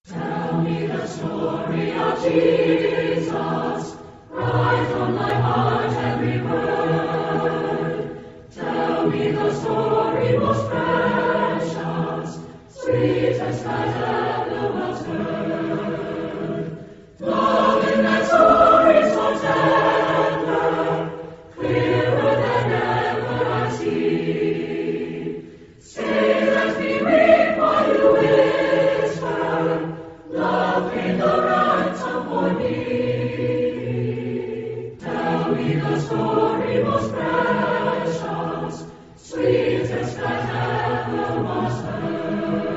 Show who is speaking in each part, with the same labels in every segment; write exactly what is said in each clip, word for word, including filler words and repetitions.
Speaker 1: Tell me the story of Jesus, right from thy heart every word. Tell me the story most precious, sweetest that ever was heard. Love in that story so tender, clearer than ever I see. Say, let me read while you whisper, love in the ransom for me. Tell me the story most precious, sweetest that ever was heard.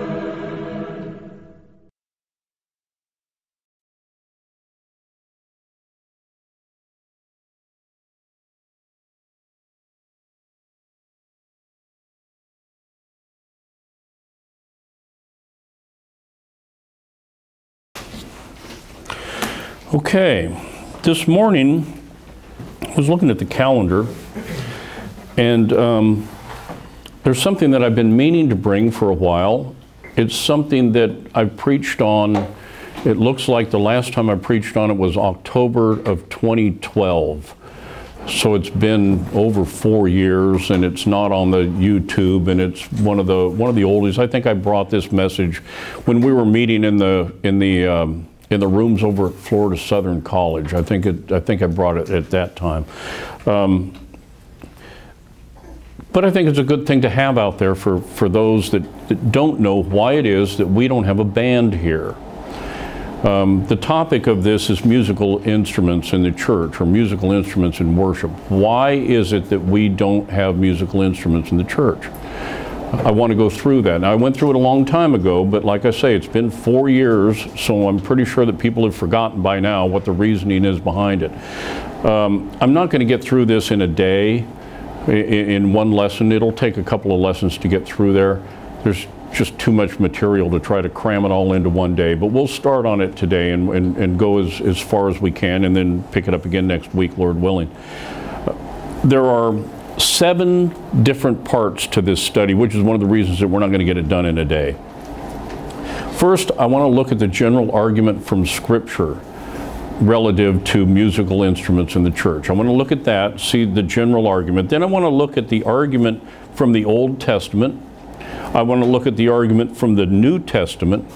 Speaker 2: Okay, this morning I was looking at the calendar, and um, there's something that I've been meaning to bring for a while. It's something that I've preached on. It looks like the last time I preached on it was October of twenty twelve. So it's been over four years, and it's not on the YouTube, and it's one of the one of the oldies. I think I brought this message when we were meeting in the in the um, in the rooms over at Florida Southern College. I think it, I think I brought it at that time. Um, but I think it's a good thing to have out there for, for those that, that don't know why it is that we don't have a band here. Um, the topic of this is musical instruments in the church, or musical instruments in worship. Why is it that we don't have musical instruments in the church? I want to go through that. Now, I went through it a long time ago, but like I say, it's been four years, so I'm pretty sure that people have forgotten by now what the reasoning is behind it. Um, I'm not going to get through this in a day, in, in one lesson. It'll take a couple of lessons to get through there. There's just too much material to try to cram it all into one day, but we'll start on it today and, and, and go as, as far as we can, and then pick it up again next week, Lord willing. Uh, there are seven different parts to this study, which is one of the reasons that we're not going to get it done in a day. First, I want to look at the general argument from Scripture relative to musical instruments in the church. I want to look at that, see the general argument. Then I want to look at the argument from the Old Testament. I want to look at the argument from the New Testament.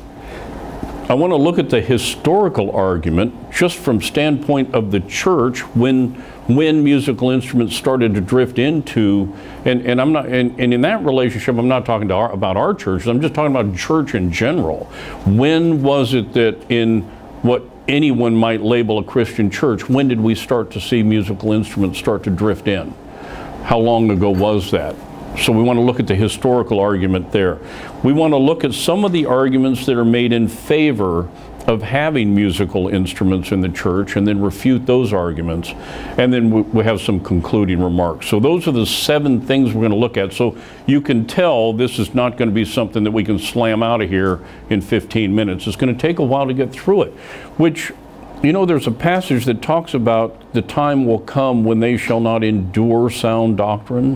Speaker 2: I want to look at the historical argument just from standpoint of the church when when musical instruments started to drift into, and, and I'm not, and, and in that relationship, I'm not talking to our, about our churches, I'm just talking about church in general. When was it that in what anyone might label a Christian church, when did we start to see musical instruments start to drift in? How long ago was that? So we want to look at the historical argument there. We want to look at some of the arguments that are made in favor of having musical instruments in the church, and then refute those arguments, and then we, we have some concluding remarks. So those are the seven things we're going to look at. So you can tell this is not going to be something that we can slam out of here in fifteen minutes. It's going to take a while to get through it, which, you know, there's a passage that talks about the time will come when they shall not endure sound doctrine.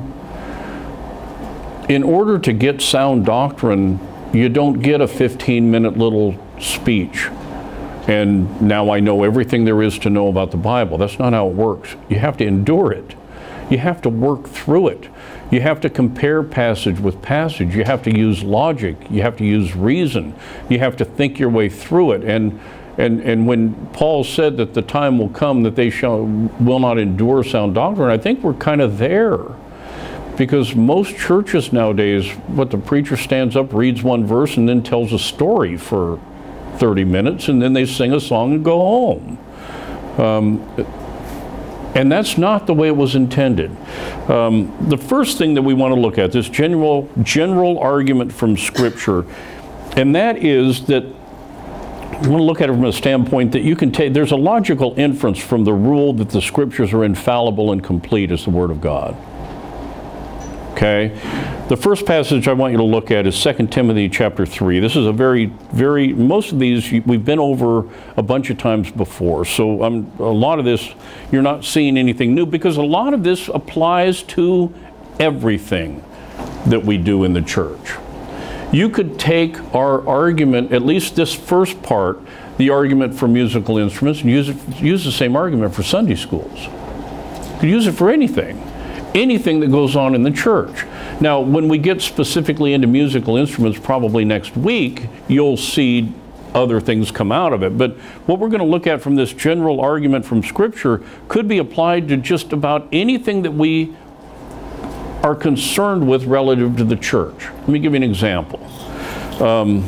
Speaker 2: In order to get sound doctrine, you don't get a fifteen minute little speech and now I know everything there is to know about the Bible. That's not how it works. You have to endure it. You have to work through it. You have to compare passage with passage. You have to use logic. You have to use reason. You have to think your way through it. And and and when Paul said that the time will come that they shall will not endure sound doctrine, I think we're kind of there. Because most churches nowadays, what the preacher stands up, reads one verse, and then tells a story for thirty minutes, and then they sing a song and go home. Um, and that's not the way it was intended. Um, the first thing that we want to look at, this general, general argument from Scripture, and that is that we want to look at it from a standpoint that you can take, there's a logical inference from the rule that the Scriptures are infallible and complete as the Word of God. Okay, the first passage I want you to look at is Second Timothy chapter three. This is a very, very, most of these we've been over a bunch of times before. So um, a lot of this, you're not seeing anything new, because a lot of this applies to everything that we do in the church. You could take our argument, at least this first part, the argument for musical instruments, and use, it, use the same argument for Sunday schools. You could use it for anything, anything that goes on in the church. Now, when we get specifically into musical instruments, probably next week, you'll see other things come out of it. But what we're going to look at from this general argument from Scripture could be applied to just about anything that we are concerned with relative to the church. Let me give you an example. Um,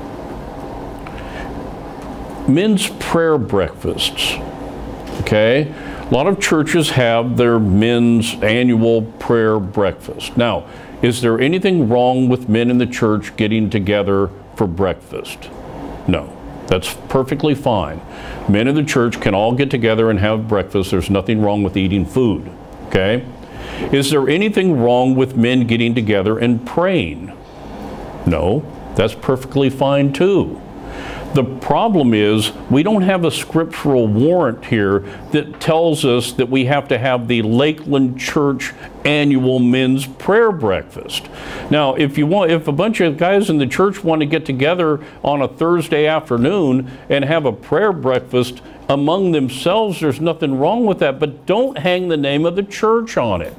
Speaker 2: men's prayer breakfasts, okay? A lot of churches have their men's annual prayer breakfast. Now, is there anything wrong with men in the church getting together for breakfast? No, that's perfectly fine. Men in the church can all get together and have breakfast. There's nothing wrong with eating food, okay? Is there anything wrong with men getting together and praying? No, that's perfectly fine too. The problem is we don't have a scriptural warrant here that tells us that we have to have the Lakeland Church annual men's prayer breakfast. Now, if you want, if a bunch of guys in the church want to get together on a Thursday afternoon and have a prayer breakfast among themselves, there's nothing wrong with that, but don't hang the name of the church on it.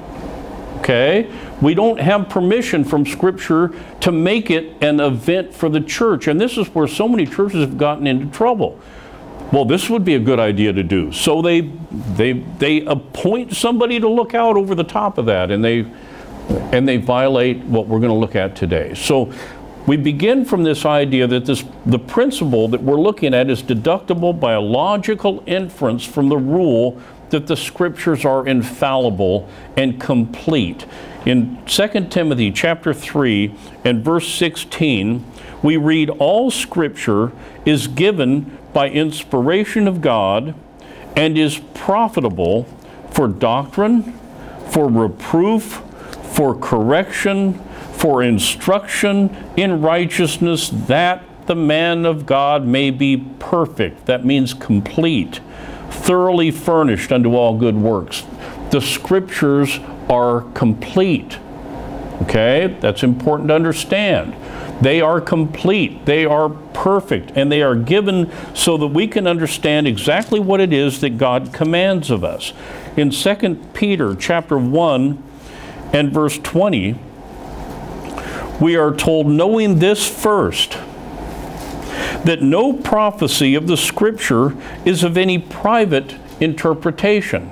Speaker 2: Okay? We don't have permission from Scripture to make it an event for the church. And this is where so many churches have gotten into trouble. Well, this would be a good idea to do. So they they they appoint somebody to look out over the top of that, and they and they violate what we're going to look at today. So we begin from this idea that this the principle that we're looking at is deductible by a logical inference from the rule that the Scriptures are infallible and complete. In Second Timothy chapter three and verse sixteen, we read, "All Scripture is given by inspiration of God and is profitable for doctrine, for reproof, for correction, for instruction in righteousness, that the man of God may be perfect." That means complete, thoroughly furnished unto all good works. The Scriptures are complete. Okay? That's important to understand. They are complete. They are perfect. And they are given so that we can understand exactly what it is that God commands of us. In Second Peter chapter one and verse twenty, we are told, "Knowing this first, that no prophecy of the Scripture is of any private interpretation."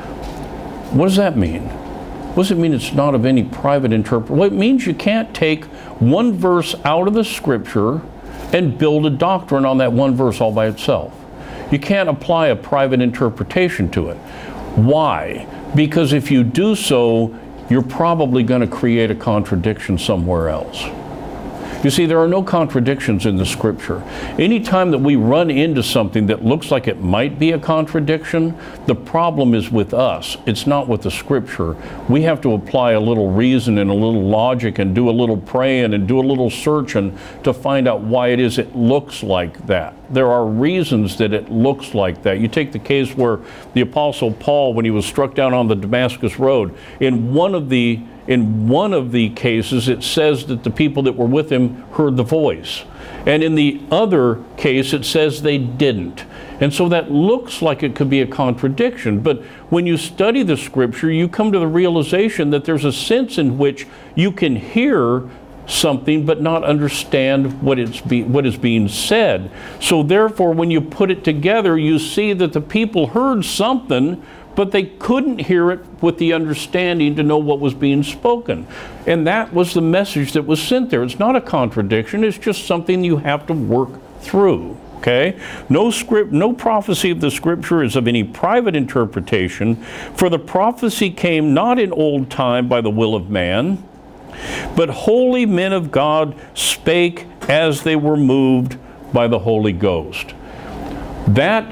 Speaker 2: What does that mean? What does it mean it's not of any private interpretation? Well, it means you can't take one verse out of the Scripture and build a doctrine on that one verse all by itself. You can't apply a private interpretation to it. Why? Because if you do so, you're probably going to create a contradiction somewhere else. You see, there are no contradictions in the Scripture. Anytime that we run into something that looks like it might be a contradiction, the problem is with us. It's not with the Scripture. We have to apply a little reason and a little logic and do a little praying and do a little searching to find out why it is it looks like that. There are reasons that it looks like that. You take the case where the Apostle Paul, when he was struck down on the Damascus Road, in one of the In one of the cases, it says that the people that were with him heard the voice. And in the other case, it says they didn't. And so that looks like it could be a contradiction. But when you study the Scripture, you come to the realization that there's a sense in which you can hear something but not understand what it's be, what is being said. So therefore, when you put it together, you see that the people heard something, but they couldn't hear it with the understanding to know what was being spoken. And that was the message that was sent there. It's not a contradiction, it's just something you have to work through. Okay? No script, no prophecy of the Scripture is of any private interpretation, for the prophecy came not in old time by the will of man, but holy men of God spake as they were moved by the Holy Ghost. That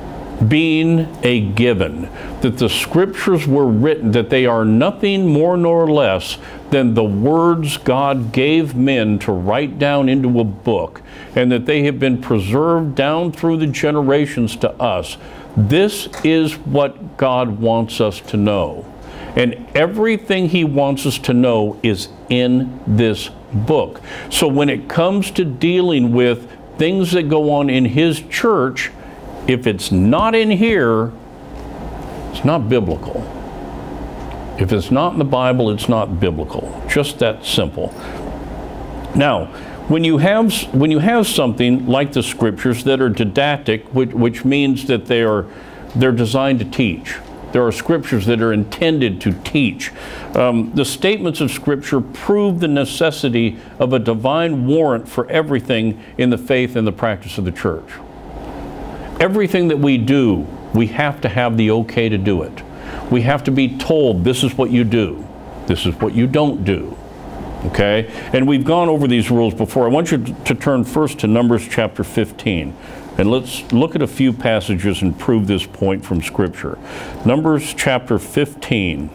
Speaker 2: being a given, that the Scriptures were written, that they are nothing more nor less than the words God gave men to write down into a book, and that they have been preserved down through the generations to us. This is what God wants us to know. And everything He wants us to know is in this book. So when it comes to dealing with things that go on in his church, if it's not in here, it's not biblical. If it's not in the Bible, it's not biblical. Just that simple. Now, when you have when you have something like the scriptures that are didactic, which, which means that they are they're designed to teach. There are scriptures that are intended to teach. Um, the statements of Scripture prove the necessity of a divine warrant for everything in the faith and the practice of the church. Everything that we do, we have to have the okay to do it. We have to be told, this is what you do, this is what you don't do. Okay? And we've gone over these rules before. I want you to turn first to Numbers chapter fifteen. And let's look at a few passages and prove this point from Scripture. Numbers chapter fifteen.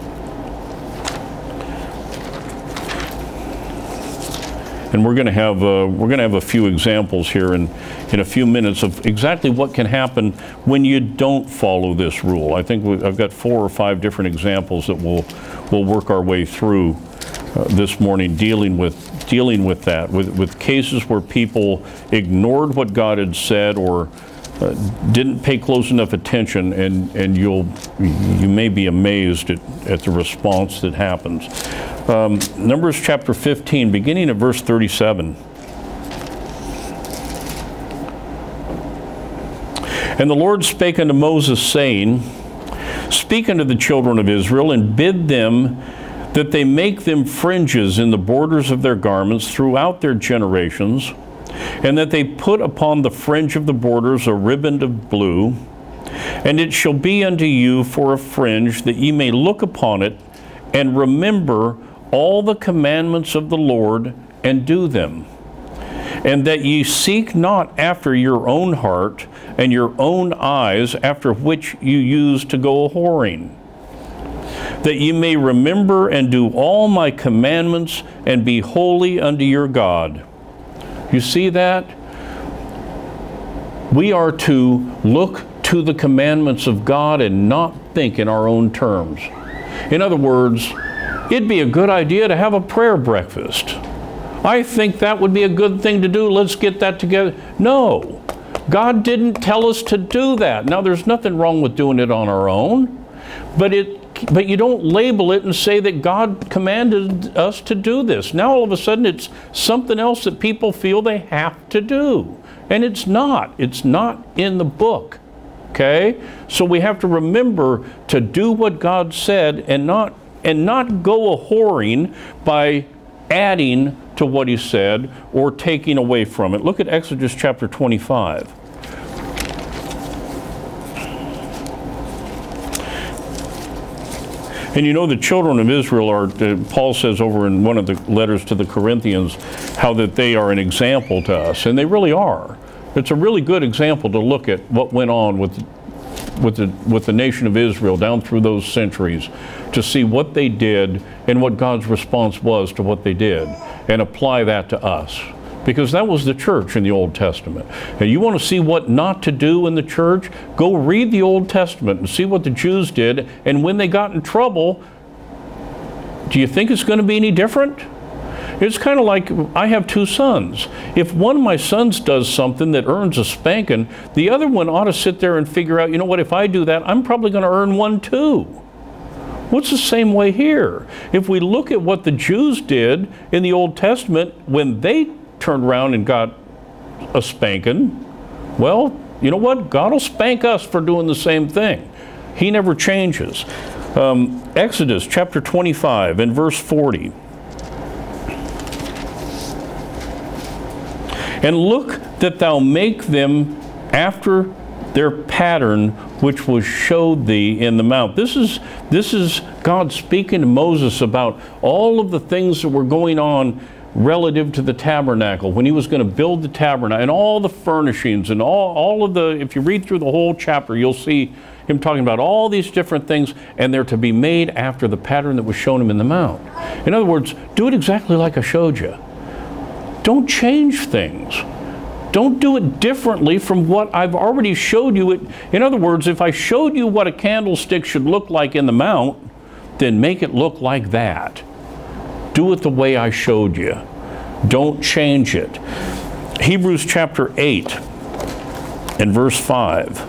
Speaker 2: And we're going to have uh, we're going to have a few examples here in in a few minutes of exactly what can happen when you don't follow this rule. I think we, I've got four or five different examples that we'll we'll work our way through uh, this morning, dealing with dealing with that, with with cases where people ignored what God had said or uh, didn't pay close enough attention, and and you'll you may be amazed at at the response that happens. Um, Numbers chapter fifteen, beginning at verse thirty-seven. And the Lord spake unto Moses, saying, Speak unto the children of Israel, and bid them that they make them fringes in the borders of their garments throughout their generations, and that they put upon the fringe of the borders a riband of blue. And it shall be unto you for a fringe, that ye may look upon it, and remember all the commandments of the Lord, and do them. And that ye seek not after your own heart and your own eyes, after which you used to go a-whoring, that ye may remember and do all my commandments, and be holy unto your God. You see that? We are to look to the commandments of God and not think in our own terms. In other words, it'd be a good idea to have a prayer breakfast. I think that would be a good thing to do. Let's get that together. No, God didn't tell us to do that. Now, there's nothing wrong with doing it on our own, but it but you don't label it and say that God commanded us to do this. Now all of a sudden it's something else that people feel they have to do. And it's not. It's not in the book. Okay? So we have to remember to do what God said, and not and not go a-whoring by adding to what he said or taking away from it. Look at Exodus chapter twenty-five. And you know, the children of Israel are, uh, Paul says over in one of the letters to the Corinthians, how that they are an example to us, and they really are. It's a really good example to look at what went on with, with, the, with the nation of Israel down through those centuries, to see what they did and what God's response was to what they did, and apply that to us. Because that was the church in the Old Testament. And you want to see what not to do in the church? Go read the Old Testament and see what the Jews did. And when they got in trouble, do you think it's going to be any different? It's kind of like, I have two sons. If one of my sons does something that earns a spanking, the other one ought to sit there and figure out, you know what, if I do that, I'm probably going to earn one too. What's the same way here? If we look at what the Jews did in the Old Testament when they turned around and got a spanking, well, you know what? God will spank us for doing the same thing. He never changes. Um, Exodus chapter twenty-five and verse forty. And look that thou make them after their pattern which was showed thee in the mount. This is, this is God speaking to Moses about all of the things that were going on relative to the tabernacle, when he was going to build the tabernacle, and all the furnishings and all, all of the, if you read through the whole chapter, you'll see him talking about all these different things, and they're to be made after the pattern that was shown him in the mount. In other words, do it exactly like I showed you. Don't change things. Don't do it differently from what I've already showed you. It, in other words, if I showed you what a candlestick should look like in the mount, then make it look like that. Do it the way I showed you. Don't change it. Hebrews chapter eight and verse five.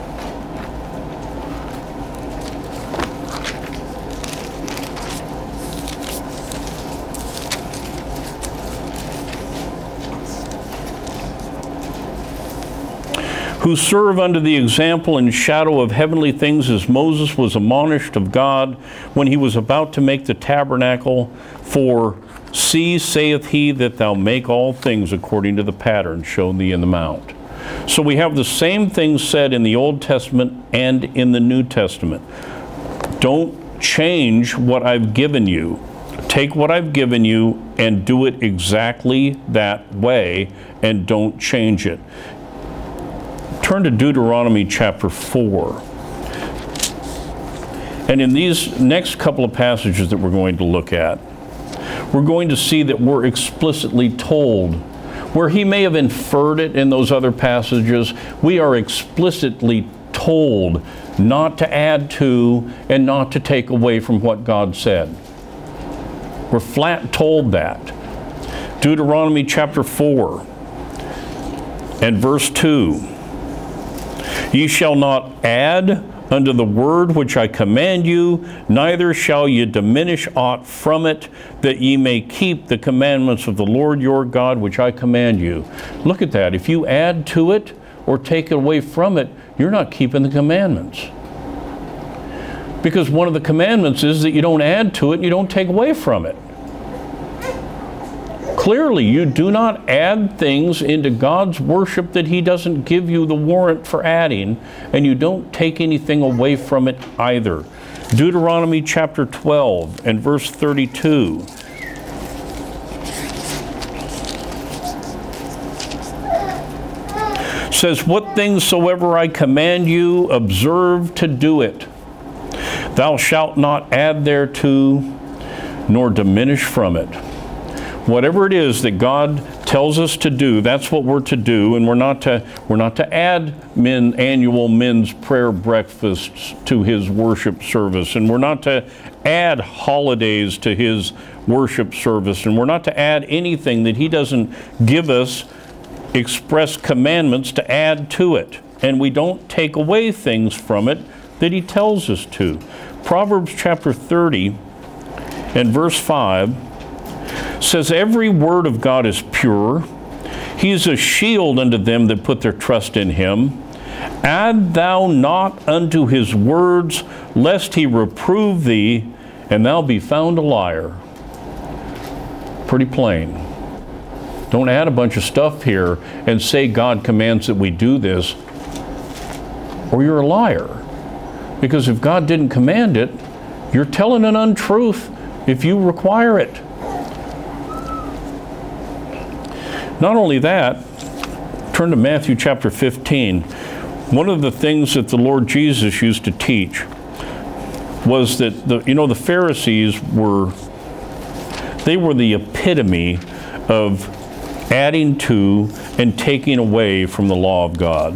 Speaker 2: Who serve under the example and shadow of heavenly things, as Moses was admonished of God when he was about to make the tabernacle. For see, saith he, that thou make all things according to the pattern shown thee in the mount. So we have the same thing said in the Old Testament and in the New Testament. Don't change what I've given you. Take what I've given you and do it exactly that way, and don't change it. Turn to Deuteronomy chapter four. And in these next couple of passages that we're going to look at, we're going to see that we're explicitly told, where he may have inferred it in those other passages, we are explicitly told not to add to and not to take away from what God said. We're flat told that. Deuteronomy chapter four and verse two. Ye shall not add unto the word which I command you, neither shall ye diminish aught from it, that ye may keep the commandments of the Lord your God which I command you. Look at that. If you add to it or take away from it, you're not keeping the commandments. Because one of the commandments is that you don't add to it and you don't take away from it. Clearly, you do not add things into God's worship that he doesn't give you the warrant for adding, and you don't take anything away from it either. Deuteronomy chapter twelve and verse thirty-two. Says, what things soever I command you, observe to do it. Thou shalt not add thereto, nor diminish from it. Whatever it is that God tells us to do, that's what we're to do, and we're not to we're not to add men annual men's prayer breakfasts to his worship service, and we're not to add holidays to his worship service, and we're not to add anything that he doesn't give us express commandments to add to it, and we don't take away things from it that he tells us to. Proverbs chapter thirty and verse five says, every word of God is pure. He is a shield unto them that put their trust in him. Add thou not unto his words, lest he reprove thee, and thou be found a liar. Pretty plain. Don't add a bunch of stuff here and say God commands that we do this, or you're a liar. Because if God didn't command it, you're telling an untruth if you require it. Not only that, turn to Matthew chapter fifteen. One of the things that the Lord Jesus used to teach was that, the, you know, the Pharisees were, they were the epitome of adding to and taking away from the law of God.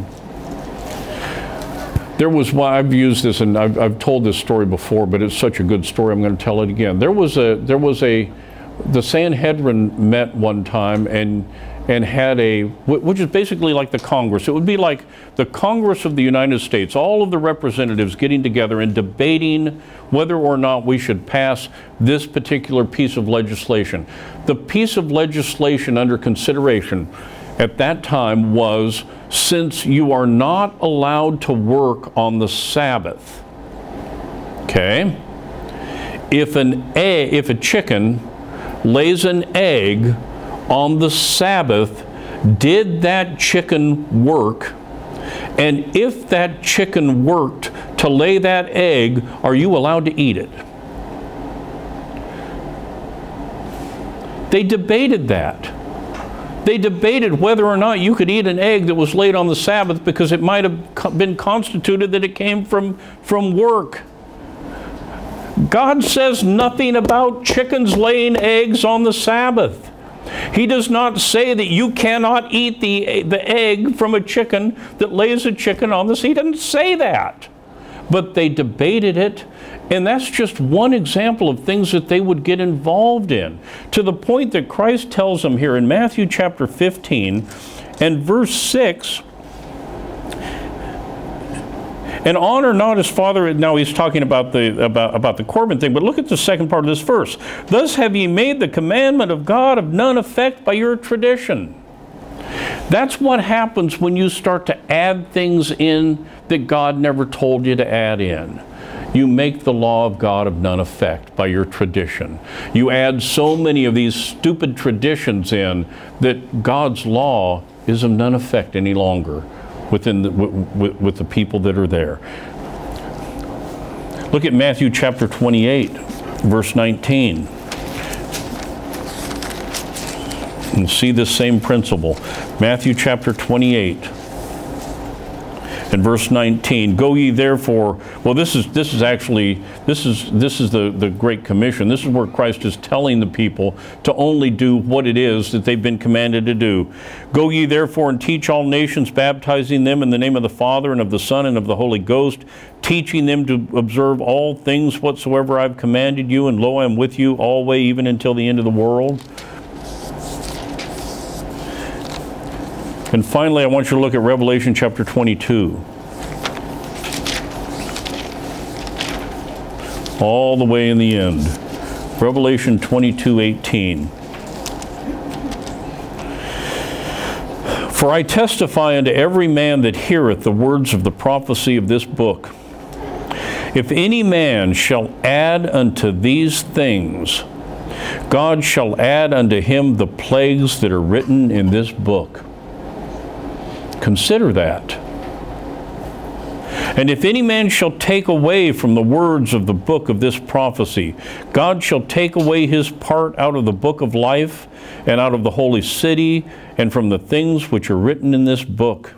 Speaker 2: There was, well, I've used this and I've, I've told this story before, but it's such a good story, I'm going to tell it again. There was a, there was a, the Sanhedrin met one time and and had a, which is basically like the Congress. It would be like the Congress of the United States, all of the representatives getting together and debating whether or not we should pass this particular piece of legislation. The piece of legislation under consideration at that time was, since you are not allowed to work on the Sabbath, okay, if an egg, if a chicken lays an egg on the Sabbath, did that chicken work? And if that chicken worked to lay that egg, are you allowed to eat it? They debated that. They debated whether or not you could eat an egg that was laid on the Sabbath because it might have been constituted that it came from, from work. God says nothing about chickens laying eggs on the Sabbath. He does not say that you cannot eat the, the egg from a chicken that lays a chicken on the sea. He doesn't say that. but they debated it. And that's just one example of things that they would get involved in, to the point that Christ tells them here in Matthew chapter fifteen and verse six, and honor not his father. Now he's talking about the about, about the Corban thing, but look at the second part of this verse. Thus have ye made the commandment of God of none effect by your tradition. That's what happens when you start to add things in that God never told you to add in. You make the law of God of none effect by your tradition. You add so many of these stupid traditions in that God's law is of none effect any longer within the, with, with the people that are there. Look at Matthew chapter twenty-eight, verse nineteen. And see this same principle. Matthew chapter twenty-eight. In verse nineteen, go ye therefore, well this is this is actually, this is this is the, the Great Commission. This is where Christ is telling the people to only do what it is that they've been commanded to do. Go ye therefore and teach all nations, baptizing them in the name of the Father and of the Son and of the Holy Ghost, teaching them to observe all things whatsoever I've commanded you, and lo, I am with you always, even until the end of the world. And finally, I want you to look at Revelation chapter twenty-two. All the way in the end. Revelation twenty-two eighteen. For I testify unto every man that heareth the words of the prophecy of this book. If any man shall add unto these things, God shall add unto him the plagues that are written in this book. Consider that. And if any man shall take away from the words of the book of this prophecy, God shall take away his part out of the book of life, and out of the holy city, and from the things which are written in this book.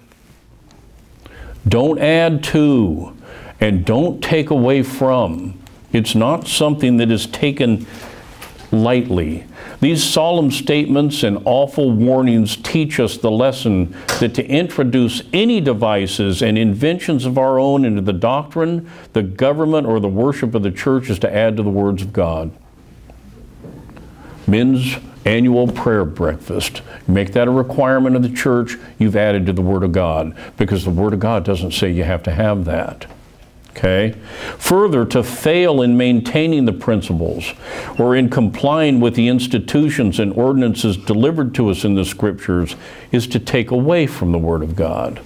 Speaker 2: Don't add to, and don't take away from. It's not something that is taken lightly. These solemn statements and awful warnings teach us the lesson that to introduce any devices and inventions of our own into the doctrine, the government, or the worship of the church is to add to the words of God. Men's annual prayer breakfast. Make that a requirement of the church. You've added to the Word of God, because the Word of God doesn't say you have to have that. Okay? Further, to fail in maintaining the principles or in complying with the institutions and ordinances delivered to us in the Scriptures is to take away from the Word of God.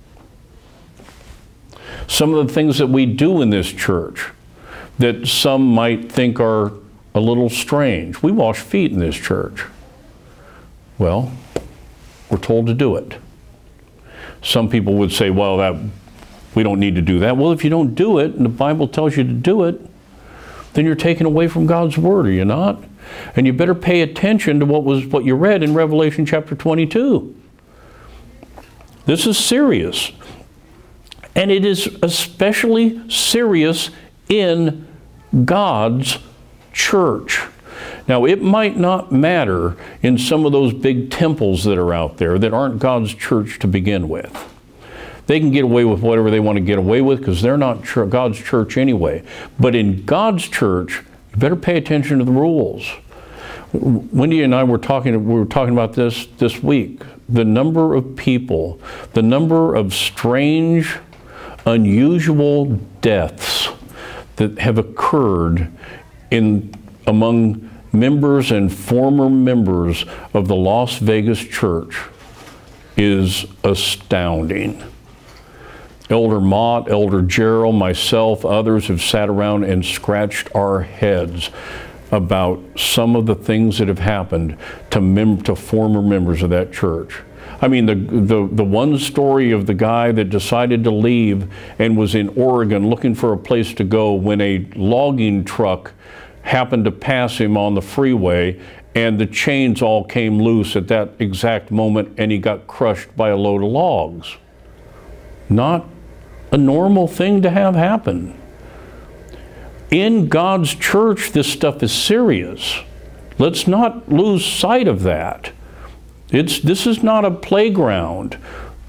Speaker 2: Some of the things that we do in this church that some might think are a little strange. We wash feet in this church. Well, we're told to do it. Some people would say, well, that we don't need to do that. Well, if you don't do it, and the Bible tells you to do it, then you're taken away from God's Word, are you not? And you better pay attention to what was what you read in Revelation chapter twenty-two. This is serious. And it is especially serious in God's church. Now, it might not matter in some of those big temples that are out there that aren't God's church to begin with. They can get away with whatever they want to get away with because they're not God's church anyway. But in God's church, you better pay attention to the rules. Wendy and I were talking, we were talking about this this week. The number of people, the number of strange, unusual deaths that have occurred in among members and former members of the Las Vegas church is astounding. Elder Mott, Elder Gerald, myself, others have sat around and scratched our heads about some of the things that have happened to, mem to former members of that church. I mean, the, the, the one story of the guy that decided to leave and was in Oregon looking for a place to go when a logging truck happened to pass him on the freeway, and the chains all came loose at that exact moment, and he got crushed by a load of logs. Not a normal thing to have happen. In God's church, this stuff is serious. Let's not lose sight of that. It's, this is not a playground.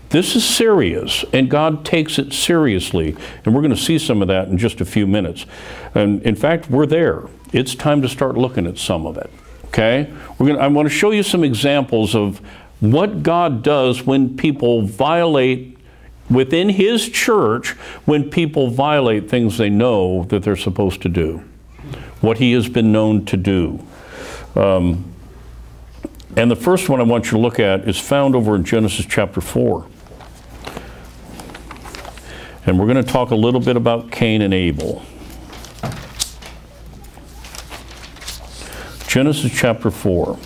Speaker 2: This is serious, and God takes it seriously. And we're going to see some of that in just a few minutes. And in fact, we're there. It's time to start looking at some of it. Okay? We're going to, I want to show you some examples of what God does when people violate within His church, when people violate things they know that they're supposed to do. What He has been known to do. Um, and the first one I want you to look at is found over in Genesis chapter four. And we're going to talk a little bit about Cain and Abel. Genesis chapter four.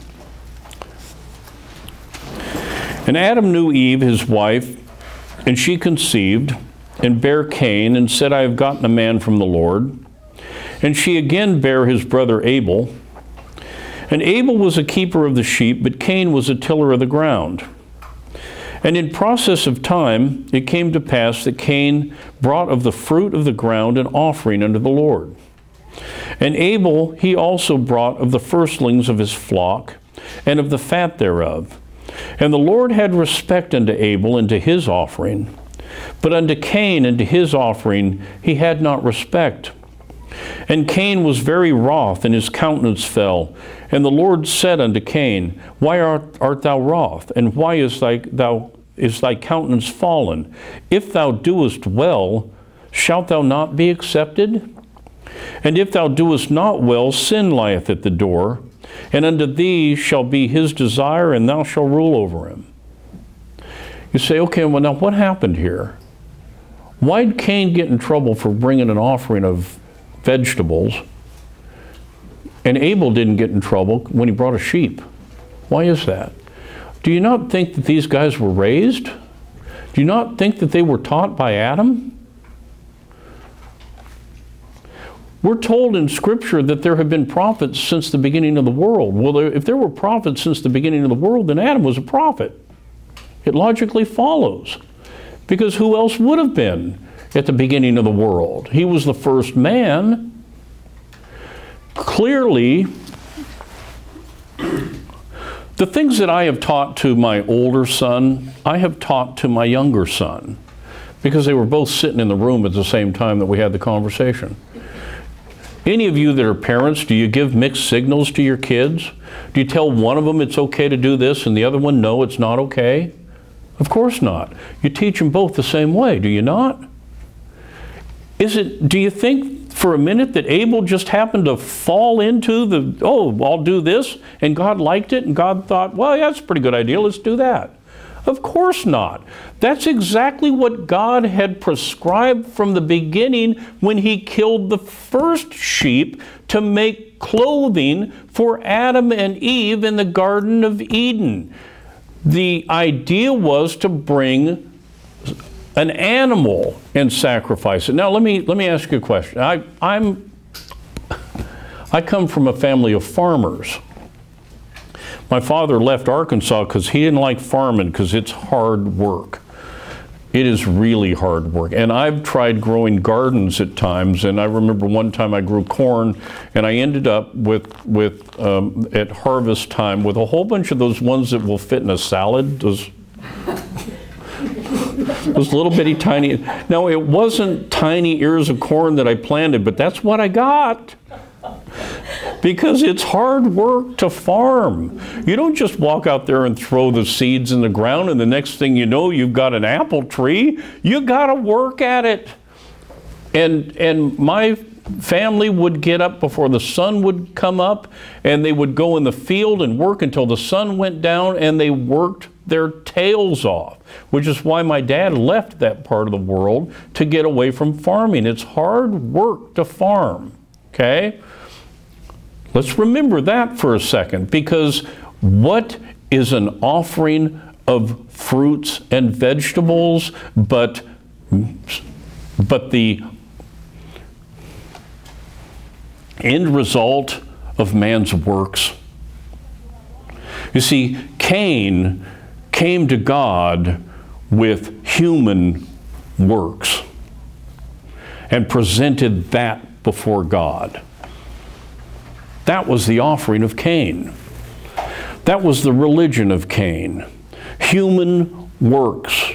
Speaker 2: And Adam knew Eve, his wife, and she conceived, and bare Cain, and said, I have gotten a man from the Lord. And she again bare his brother Abel. And Abel was a keeper of the sheep, but Cain was a tiller of the ground. And in process of time, it came to pass that Cain brought of the fruit of the ground an offering unto the Lord. And Abel he also brought of the firstlings of his flock, and of the fat thereof. And the Lord had respect unto Abel and to his offering, but unto Cain and to his offering he had not respect. And Cain was very wroth, and his countenance fell. And the Lord said unto Cain, Why art, art thou wroth? And why is thy, thou, is thy countenance fallen? If thou doest well, shalt thou not be accepted? And if thou doest not well, sin lieth at the door, and unto thee shall be his desire, and thou shalt rule over him. You say, okay, well now what happened here? Why did Cain get in trouble for bringing an offering of vegetables, and Abel didn't get in trouble when he brought a sheep? Why is that? Do you not think that these guys were raised? Do you not think that they were taught by Adam? We're told in Scripture that there have been prophets since the beginning of the world. Well, if there were prophets since the beginning of the world, then Adam was a prophet. It logically follows. Because who else would have been at the beginning of the world? He was the first man. Clearly, the things that I have taught to my older son, I have taught to my younger son, because they were both sitting in the room at the same time that we had the conversation. Any of you that are parents, do you give mixed signals to your kids? Do you tell one of them it's okay to do this and the other one, no, it's not okay? Of course not. You teach them both the same way, do you not? Is it, do you think for a minute that Abel just happened to fall into the, oh, I'll do this, and God liked it, and God thought, well, yeah, that's a pretty good idea, let's do that? Of course not. That's exactly what God had prescribed from the beginning when He killed the first sheep to make clothing for Adam and Eve in the Garden of Eden. The idea was to bring an animal and sacrifice it. Now let me let me ask you a question. I I'm I come from a family of farmers. My father left Arkansas because he didn't like farming because it's hard work. It is really hard work. And I've tried growing gardens at times, and I remember one time I grew corn, and I ended up with, with um, at harvest time, with a whole bunch of those ones that will fit in a salad, those, those little bitty tiny. Now, it wasn't tiny ears of corn that I planted, but that's what I got. Because it's hard work to farm. You don't just walk out there and throw the seeds in the ground and the next thing you know you've got an apple tree. You got to work at it. And, and my family would get up before the sun would come up, and they would go in the field and work until the sun went down, and they worked their tails off, which is why my dad left that part of the world to get away from farming. It's hard work to farm, okay? Let's remember that for a second, because what is an offering of fruits and vegetables but, but the end result of man's works? You see, Cain came to God with human works and presented that before God. That was the offering of Cain. That was the religion of Cain. Human works.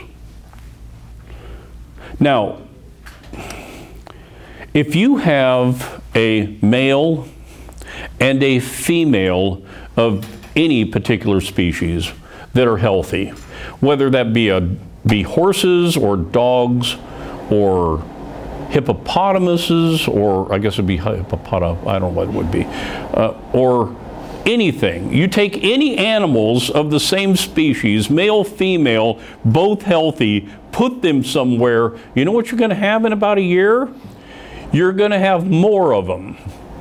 Speaker 2: Now, if you have a male and a female of any particular species that are healthy, whether that be a be horses or dogs or hippopotamuses, or I guess it'd be hippopota, I don't know what it would be, uh, or anything. You take any animals of the same species, male, female, both healthy, put them somewhere, you know what you're going to have in about a year? You're going to have more of them.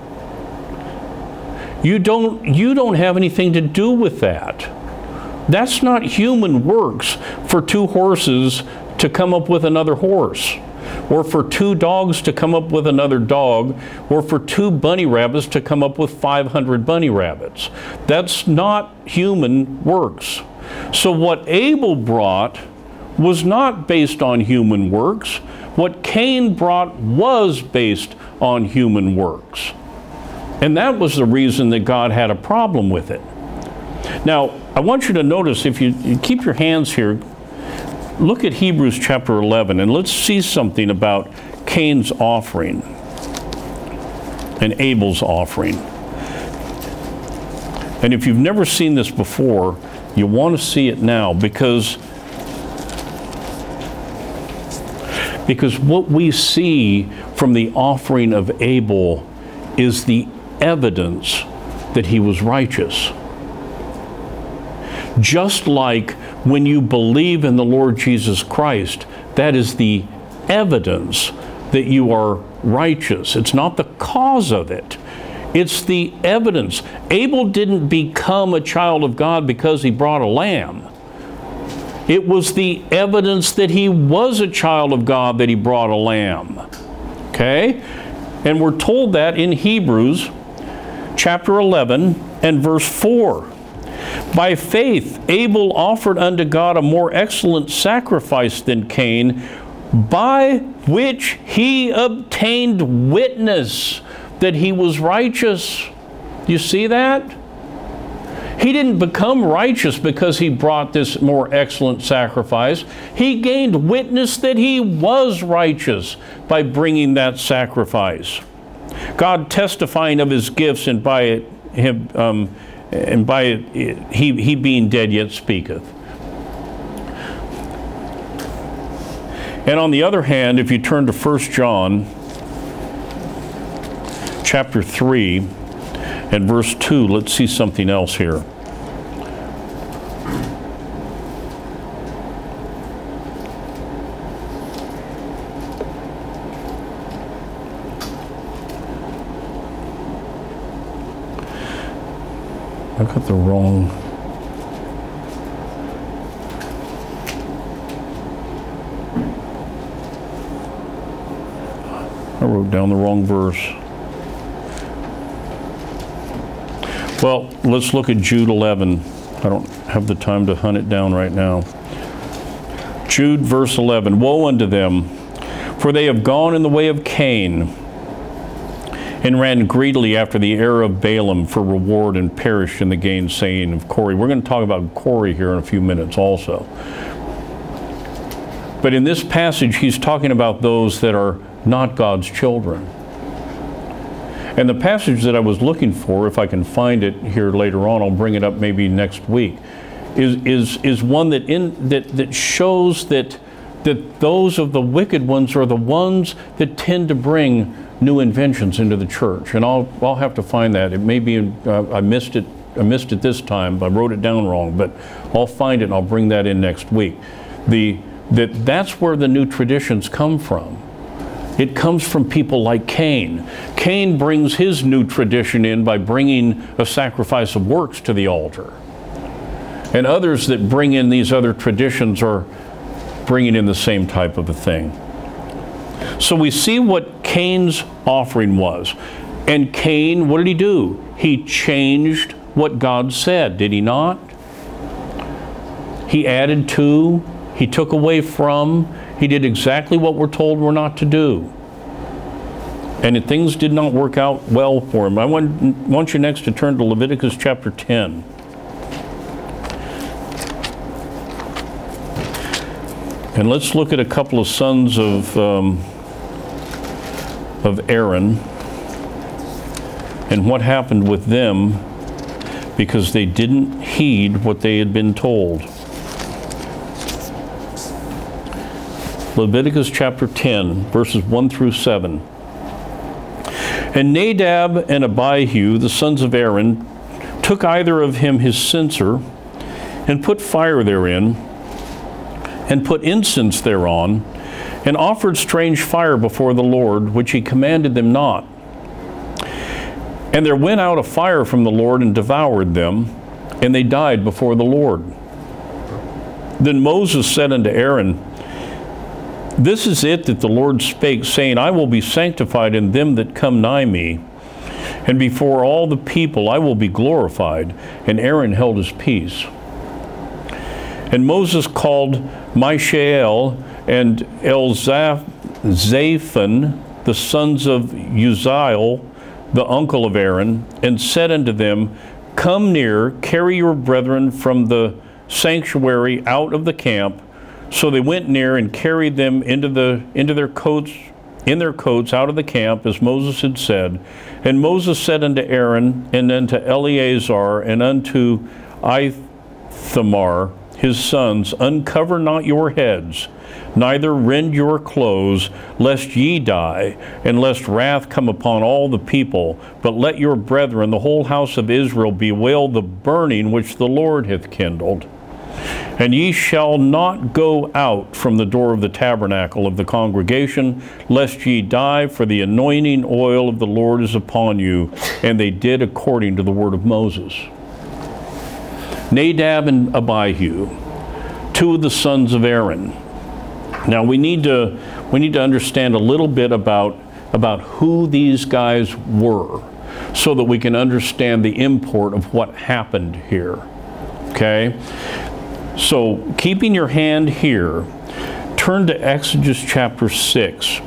Speaker 2: You don't, you don't have anything to do with that. That's not human works for two horses to come up with another horse, or for two dogs to come up with another dog, or for two bunny rabbits to come up with five hundred bunny rabbits. That's not human works. So what Abel brought was not based on human works. What Cain brought was based on human works. And that was the reason that God had a problem with it. Now, I want you to notice, if you, you keep your hands here, look at Hebrews chapter eleven, and let's see something about Cain's offering and Abel's offering. And if you've never seen this before, you want to see it now, because because what we see from the offering of Abel is the evidence that he was righteous. Just like when you believe in the Lord Jesus Christ, that is the evidence that you are righteous. It's not the cause of it. It's the evidence. Abel didn't become a child of God because he brought a lamb. It was the evidence that he was a child of God that he brought a lamb. Okay? And we're told that in Hebrews chapter eleven and verse four. By faith, Abel offered unto God a more excellent sacrifice than Cain, by which he obtained witness that he was righteous. You see that? He didn't become righteous because he brought this more excellent sacrifice. He gained witness that he was righteous by bringing that sacrifice. God testifying of his gifts, and by it, him, um, and by it, he, he being dead yet speaketh. And on the other hand, if you turn to First John chapter three and verse two, let's see something else here. I got the wrong. I wrote down the wrong verse. Well, let's look at Jude eleven. I don't have the time to hunt it down right now. Jude verse eleven. Woe unto them, for they have gone in the way of Cain, and ran greedily after the error of Balaam for reward, and perished in the gainsaying of Corey. We're going to talk about Corey here in a few minutes also. But in this passage, he's talking about those that are not God's children. And the passage that I was looking for, if I can find it here later on, I'll bring it up maybe next week, is, is, is one that, in, that, that shows that, that those of the wicked ones are the ones that tend to bring new inventions into the church. And I'll, I'll have to find that. It may be, in, uh, I missed it, I missed it this time, I wrote it down wrong, but I'll find it and I'll bring that in next week. The, that, that's where the new traditions come from. It comes from people like Cain. Cain brings his new tradition in by bringing a sacrifice of works to the altar. And others that bring in these other traditions are bringing in the same type of a thing. So we see what Cain's offering was. And Cain, what did he do? He changed what God said, did he not? He added to, he took away from, he did exactly what we're told we're not to do. And things did not work out well for him. I want, want you next to turn to Leviticus chapter ten. And let's look at a couple of sons of, um, of Aaron and what happened with them because they didn't heed what they had been told. Leviticus chapter ten, verses one through seven. And Nadab and Abihu, the sons of Aaron, took either of him his censer, and put fire therein, and put incense thereon, and offered strange fire before the Lord, which he commanded them not. And there went out a fire from the Lord and devoured them, and they died before the Lord. Then Moses said unto Aaron, This is it that the Lord spake, saying, I will be sanctified in them that come nigh me, and before all the people I will be glorified. And Aaron held his peace. And Moses called Mishael and Elzaphan, the sons of Uzziel, the uncle of Aaron, and said unto them, Come near, carry your brethren from the sanctuary out of the camp. So they went near and carried them into the into their coats, in their coats out of the camp, as Moses had said. And Moses said unto Aaron, and unto Eleazar, and unto Ithamar, his sons, Uncover not your heads, neither rend your clothes, lest ye die, and lest wrath come upon all the people. But let your brethren, the whole house of Israel, bewail the burning which the Lord hath kindled. And ye shall not go out from the door of the tabernacle of the congregation, lest ye die, for the anointing oil of the Lord is upon you. And they did according to the word of Moses. Nadab and Abihu, two of the sons of Aaron. Now we need to we need to understand a little bit about about who these guys were, so that we can understand the import of what happened here. Okay? So, keeping your hand here, turn to Exodus chapter six.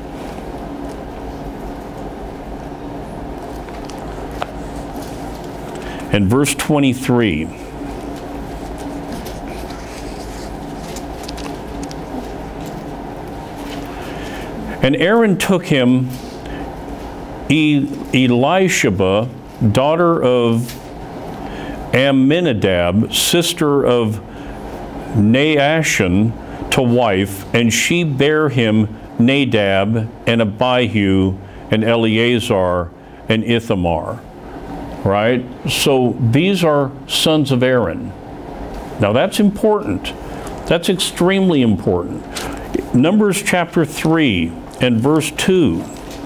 Speaker 2: And verse twenty-three. And Aaron took him Elisheba, daughter of Amminadab, sister of Naashon, to wife, and she bare him Nadab and Abihu and Eleazar and Ithamar. Right? So these are sons of Aaron. Now that's important. That's extremely important. Numbers chapter three and verse two.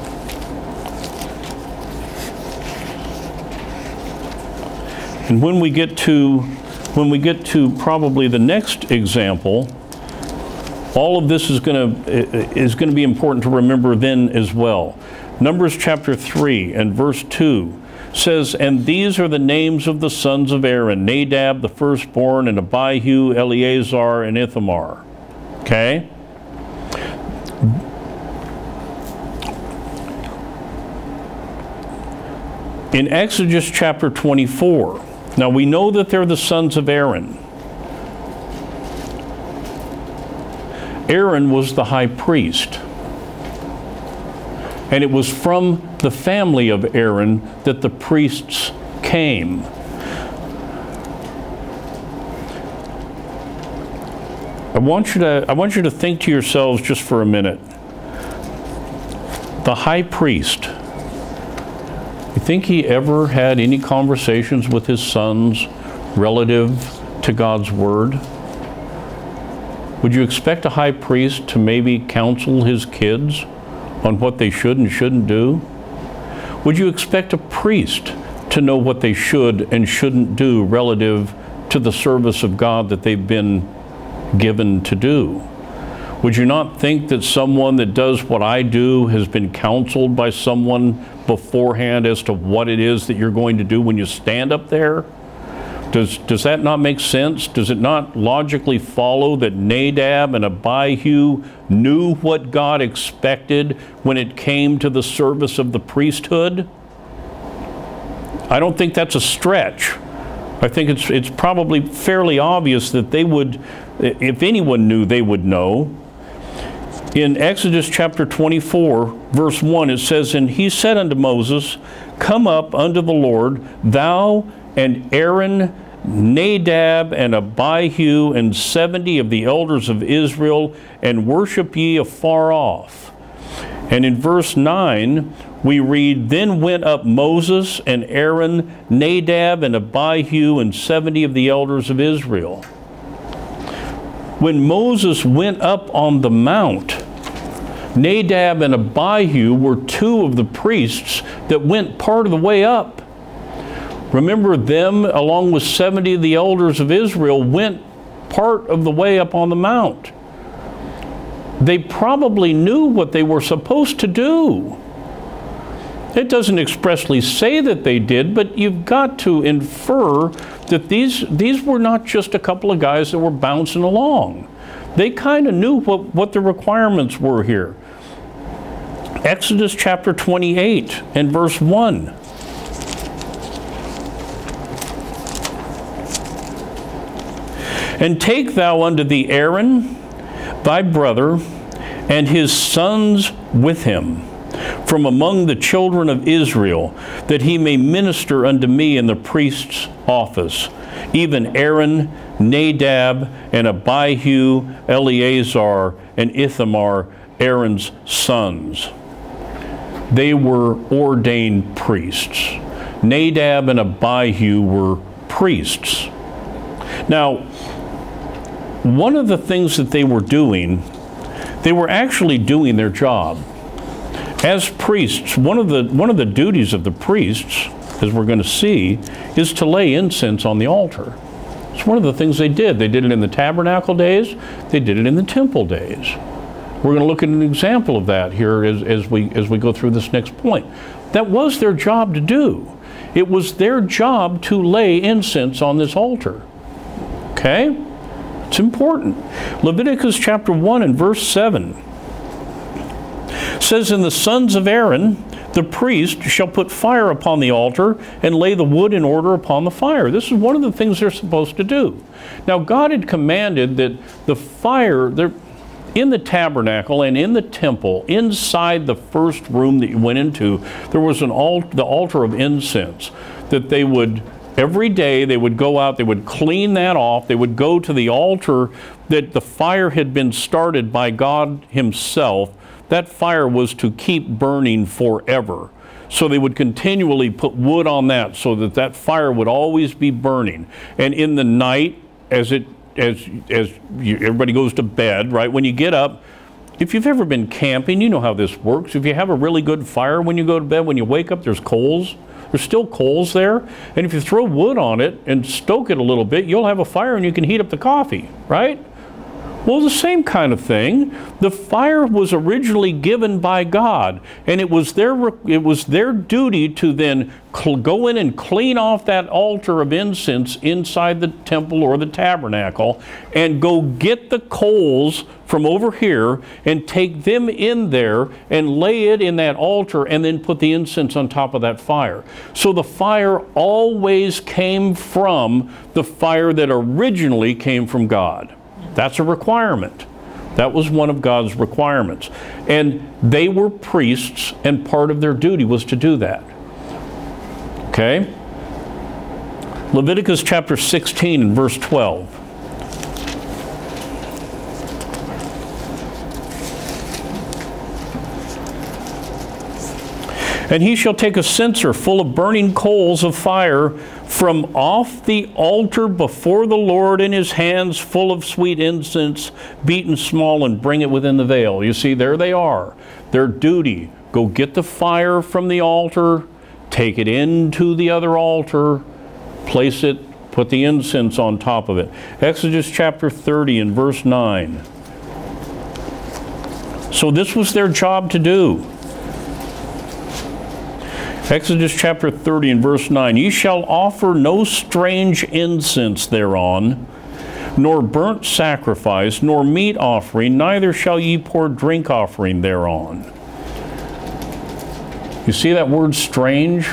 Speaker 2: And when we get to when we get to probably the next example, all of this is going to is going to be important to remember then as well. Numbers chapter three and verse two says, And these are the names of the sons of Aaron, Nadab the firstborn, and Abihu, Eleazar, and Ithamar. Okay? In Exodus chapter twenty-four, now we know that they're the sons of Aaron. Aaron was the high priest. And it was from the family of Aaron that the priests came. I want you to, I want you to think to yourselves just for a minute. The high priest, you think he ever had any conversations with his sons relative to God's word? Would you expect a high priest to maybe counsel his kids on what they should and shouldn't do? Would you expect a priest to know what they should and shouldn't do relative to the service of God that they've been given to do? Would you not think that someone that does what I do has been counseled by someone beforehand as to what it is that you're going to do when you stand up there? Does, does that not make sense? Does it not logically follow that Nadab and Abihu knew what God expected when it came to the service of the priesthood? I don't think that's a stretch. I think it's, it's probably fairly obvious that they would, if anyone knew, they would know. In Exodus chapter twenty-four, verse one, it says, "And he said unto Moses, Come up unto the Lord, thou and Aaron, Nadab and Abihu, and seventy of the elders of Israel, and worship ye afar off." And in verse nine, we read, "Then went up Moses and Aaron, Nadab and Abihu, and seventy of the elders of Israel." When Moses went up on the mount, Nadab and Abihu were two of the priests that went part of the way up. Remember, them, along with seventy of the elders of Israel, went part of the way up on the mount. They probably knew what they were supposed to do. It doesn't expressly say that they did, but you've got to infer that these, these were not just a couple of guys that were bouncing along. They kind of knew what, what the requirements were here. Exodus chapter twenty-eight and verse one. "And take thou unto thee Aaron, thy brother, and his sons with him, from among the children of Israel, that he may minister unto me in the priest's office, even Aaron, Nadab, and Abihu, Eleazar, and Ithamar, Aaron's sons." They were ordained priests. Nadab and Abihu were priests. Now, one of the things that they were doing, they were actually doing their job. As priests, one of the, one of the duties of the priests, as we're going to see, is to lay incense on the altar. It's one of the things they did. They did it in the tabernacle days. They did it in the temple days. We're going to look at an example of that here as, as, we, as we go through this next point. That was their job to do. It was their job to lay incense on this altar. Okay? It's important. Leviticus chapter one and verse seven says, "And the sons of Aaron, the priest, shall put fire upon the altar and lay the wood in order upon the fire." This is one of the things they're supposed to do. Now, God had commanded that the fire, there, in the tabernacle and in the temple, inside the first room that you went into, there was an alt, the altar of incense, that they would, every day they would go out, they would clean that off, they would go to the altar that the fire had been started by God himself. That fire was to keep burning forever. So they would continually put wood on that so that that fire would always be burning. And in the night, as it as as you, everybody goes to bed, right? When you get up, if you've ever been camping, you know how this works. If you have a really good fire when you go to bed, when you wake up, there's coals. There's still coals there. And if you throw wood on it and stoke it a little bit, you'll have a fire and you can heat up the coffee, right? Well, the same kind of thing. The fire was originally given by God, and it was their, it was their duty to then go in and clean off that altar of incense inside the temple or the tabernacle and go get the coals from over here and take them in there and lay it in that altar and then put the incense on top of that fire. So the fire always came from the fire that originally came from God. That's a requirement. That was one of God's requirements. And they were priests, and part of their duty was to do that. Okay? Leviticus chapter sixteen and verse twelve. "And he shall take a censer full of burning coals of fire from off the altar before the Lord in his hands, full of sweet incense, beaten small, and bring it within the veil." You see, there they are. Their duty, go get the fire from the altar, take it into the other altar, place it, put the incense on top of it. Exodus chapter thirty and verse nine. So this was their job to do. Exodus chapter thirty and verse nine, "Ye shall offer no strange incense thereon, nor burnt sacrifice, nor meat offering, neither shall ye pour drink offering thereon." You see that word strange?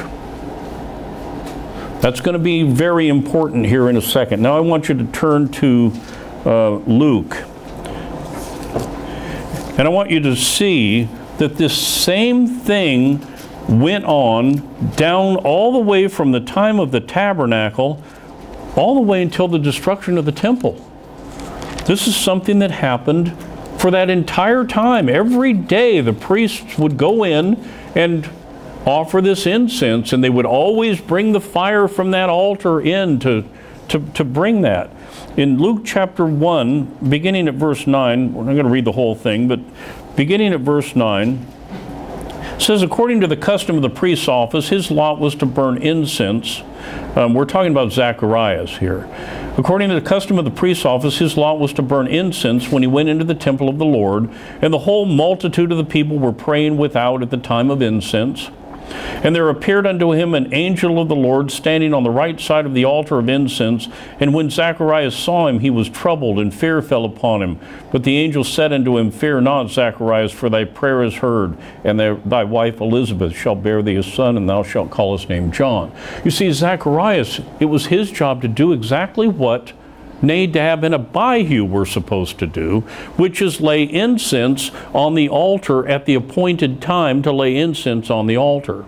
Speaker 2: That's going to be very important here in a second. Now I want you to turn to uh, Luke. And I want you to see that this same thing went on down all the way from the time of the tabernacle all the way until the destruction of the temple. This is something that happened for that entire time. Every day the priests would go in and offer this incense, and they would always bring the fire from that altar in to, to, to bring that. In Luke chapter one, beginning at verse nine, we're not going to read the whole thing, but beginning at verse nine, it says, according to the custom of the priest's office, his lot was to burn incense. Um, we're talking about Zacharias here. According to the custom of the priest's office, his lot was to burn incense when he went into the temple of the Lord, and the whole multitude of the people were praying without at the time of incense. And there appeared unto him an angel of the Lord standing on the right side of the altar of incense. And when Zacharias saw him, he was troubled, and fear fell upon him. But the angel said unto him, Fear not, Zacharias, for thy prayer is heard, and thy, thy wife Elizabeth shall bear thee a son, and thou shalt call his name John. You see, Zacharias, it was his job to do exactly what Nadab and Abihu were supposed to do, which is lay incense on the altar at the appointed time to lay incense on the altar.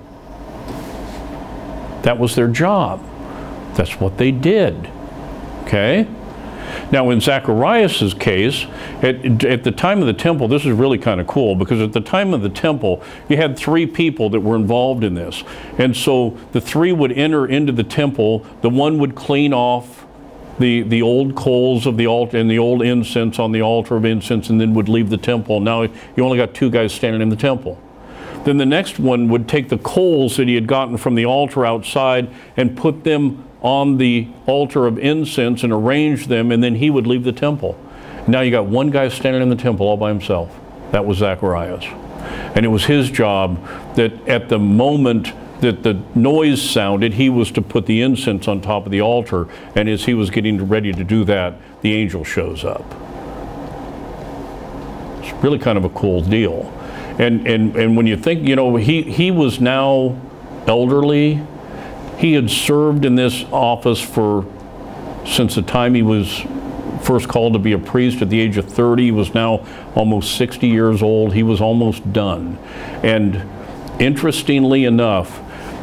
Speaker 2: That was their job. That's what they did. Okay? Now in Zacharias' case, at, at the time of the temple, this is really kind of cool, because at the time of the temple, you had three people that were involved in this. And so the three would enter into the temple. The one would clean off The, the old coals of the altar and the old incense on the altar of incense, and then would leave the temple. Now you only got two guys standing in the temple. Then the next one would take the coals that he had gotten from the altar outside and put them on the altar of incense and arrange them, and then he would leave the temple. Now you got one guy standing in the temple all by himself. That was Zacharias. And it was his job that at the moment that the noise sounded, he was to put the incense on top of the altar, and as he was getting ready to do that, the angel shows up. It's really kind of a cool deal. And and and when you think, you know, he he was now elderly. He had served in this office for since the time he was first called to be a priest at the age of thirty. He was now almost sixty years old. He was almost done. And interestingly enough,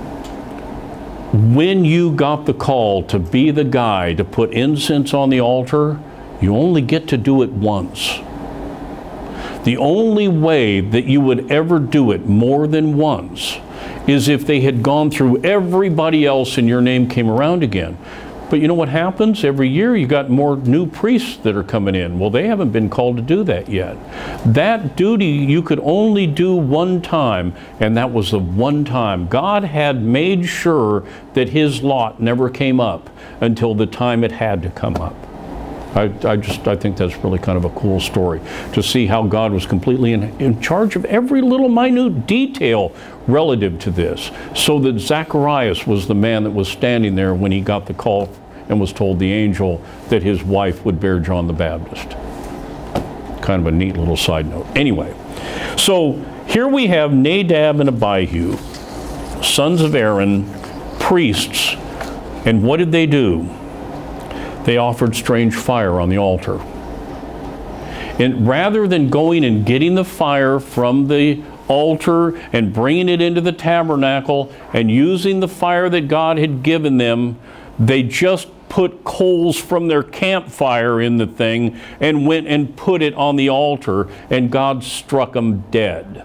Speaker 2: when you got the call to be the guy to put incense on the altar, you only get to do it once. The only way that you would ever do it more than once is if they had gone through everybody else and your name came around again. But you know what happens? Every year you got more new priests that are coming in. Well, they haven't been called to do that yet. That duty you could only do one time, and that was the one time. God had made sure that his lot never came up until the time it had to come up. I, I just, I think that's really kind of a cool story to see how God was completely in, in charge of every little minute detail relative to this, so that Zacharias was the man that was standing there when he got the call and was told the angel that his wife would bear John the Baptist. Kind of a neat little side note. Anyway, so here we have Nadab and Abihu, sons of Aaron, priests, and what did they do? They offered strange fire on the altar. And rather than going and getting the fire from the altar and bringing it into the tabernacle and using the fire that God had given them, they just put coals from their campfire in the thing and went and put it on the altar, and God struck them dead.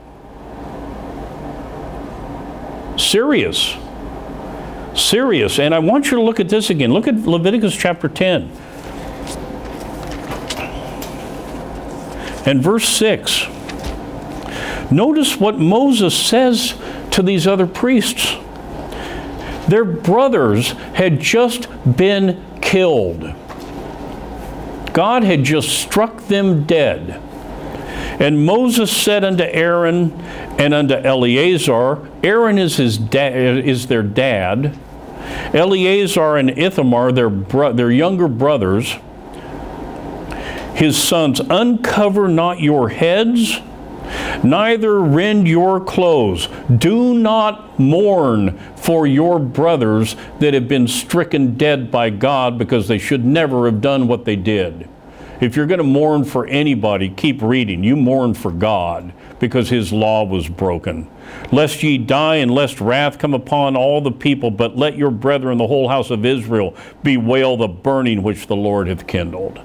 Speaker 2: Serious. Serious. And I want you to look at this again. Look at Leviticus chapter ten. And verse six. Notice what Moses says to these other priests. Their brothers had just been killed. God had just struck them dead. And Moses said unto Aaron and unto Eleazar, Aaron is his da- is their dad, Eleazar and Ithamar, their, bro- their younger brothers, his sons, uncover not your heads, neither rend your clothes. Do not mourn for your brothers that have been stricken dead by God, because they should never have done what they did. If you're going to mourn for anybody, keep reading. You mourn for God, because his law was broken. Lest ye die, and lest wrath come upon all the people, but let your brethren, the whole house of Israel, bewail the burning which the Lord hath kindled.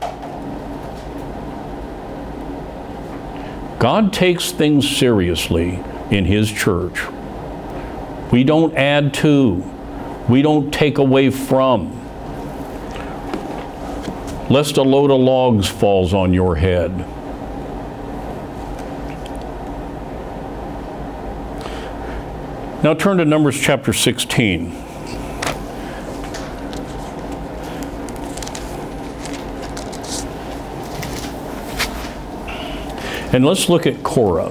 Speaker 2: God takes things seriously in his church. We don't add to. We don't take away from. Lest a load of logs falls on your head. Now turn to Numbers chapter sixteen. And let's look at Korah.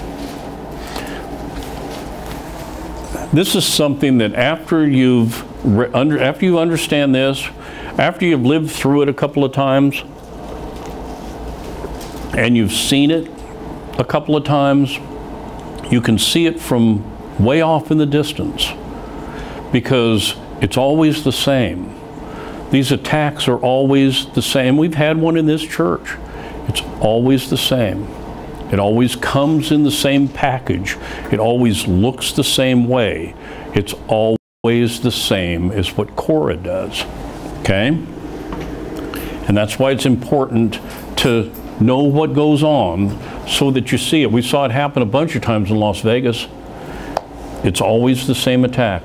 Speaker 2: This is something that after you've under, after you understand this, after you've lived through it a couple of times, and you've seen it a couple of times, you can see it from way off in the distance, because it's always the same. These attacks are always the same. We've had one in this church. It's always the same. It always comes in the same package. It always looks the same way. It's always the same as what Korah does. Okay? And that's why it's important to know what goes on so that you see it. We saw it happen a bunch of times in Las Vegas. It's always the same attack.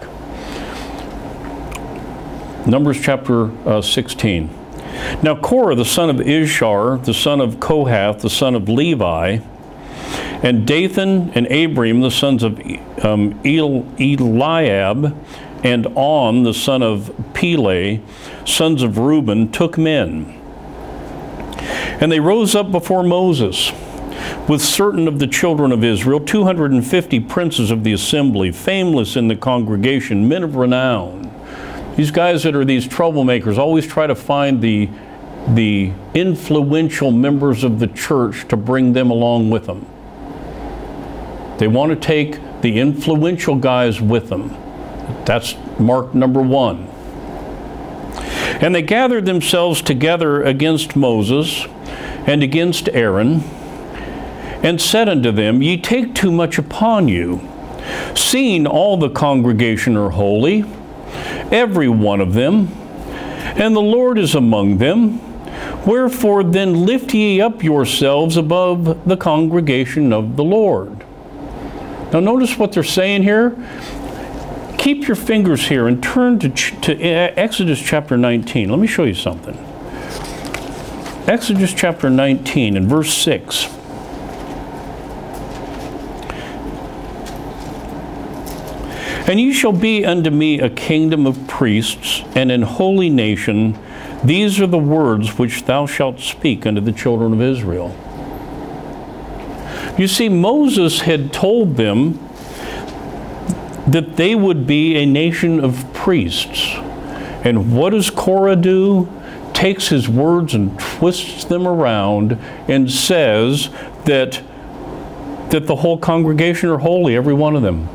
Speaker 2: Numbers chapter uh, sixteen. Now Korah, the son of Ishar, the son of Kohath, the son of Levi, and Dathan and Abiram, the sons of um, El Eliab, and On, the son of Pele, sons of Reuben, took men. And they rose up before Moses with certain of the children of Israel, two hundred fifty princes of the assembly, fameless in the congregation, men of renown. These guys that are these troublemakers always try to find the, the influential members of the church to bring them along with them. They want to take the influential guys with them. That's mark number one. And they gathered themselves together against Moses and against Aaron, and said unto them, Ye take too much upon you, seeing all the congregation are holy, every one of them, and the Lord is among them. Wherefore then lift ye up yourselves above the congregation of the Lord. Now notice what they're saying here. Keep your fingers here and turn to, to Exodus chapter nineteen. Let me show you something. Exodus chapter nineteen and verse six. And ye shall be unto me a kingdom of priests and an holy nation. These are the words which thou shalt speak unto the children of Israel. You see, Moses had told them that they would be a nation of priests. And what does Korah do? Takes his words and twists them around and says that, that the whole congregation are holy, every one of them.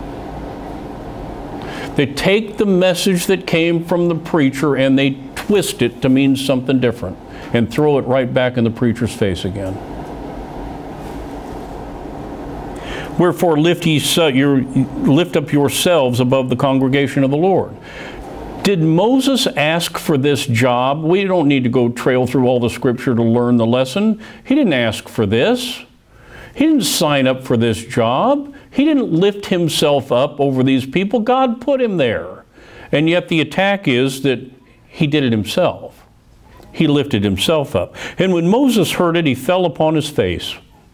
Speaker 2: They take the message that came from the preacher and they twist it to mean something different and throw it right back in the preacher's face again. Wherefore lift ye your, lift up yourselves above the congregation of the Lord. Did Moses ask for this job? We don't need to go trail through all the scripture to learn the lesson. He didn't ask for this. He didn't sign up for this job. He didn't lift himself up over these people. God put him there. And yet the attack is that he did it himself. He lifted himself up. And when Moses heard it, he fell upon his face.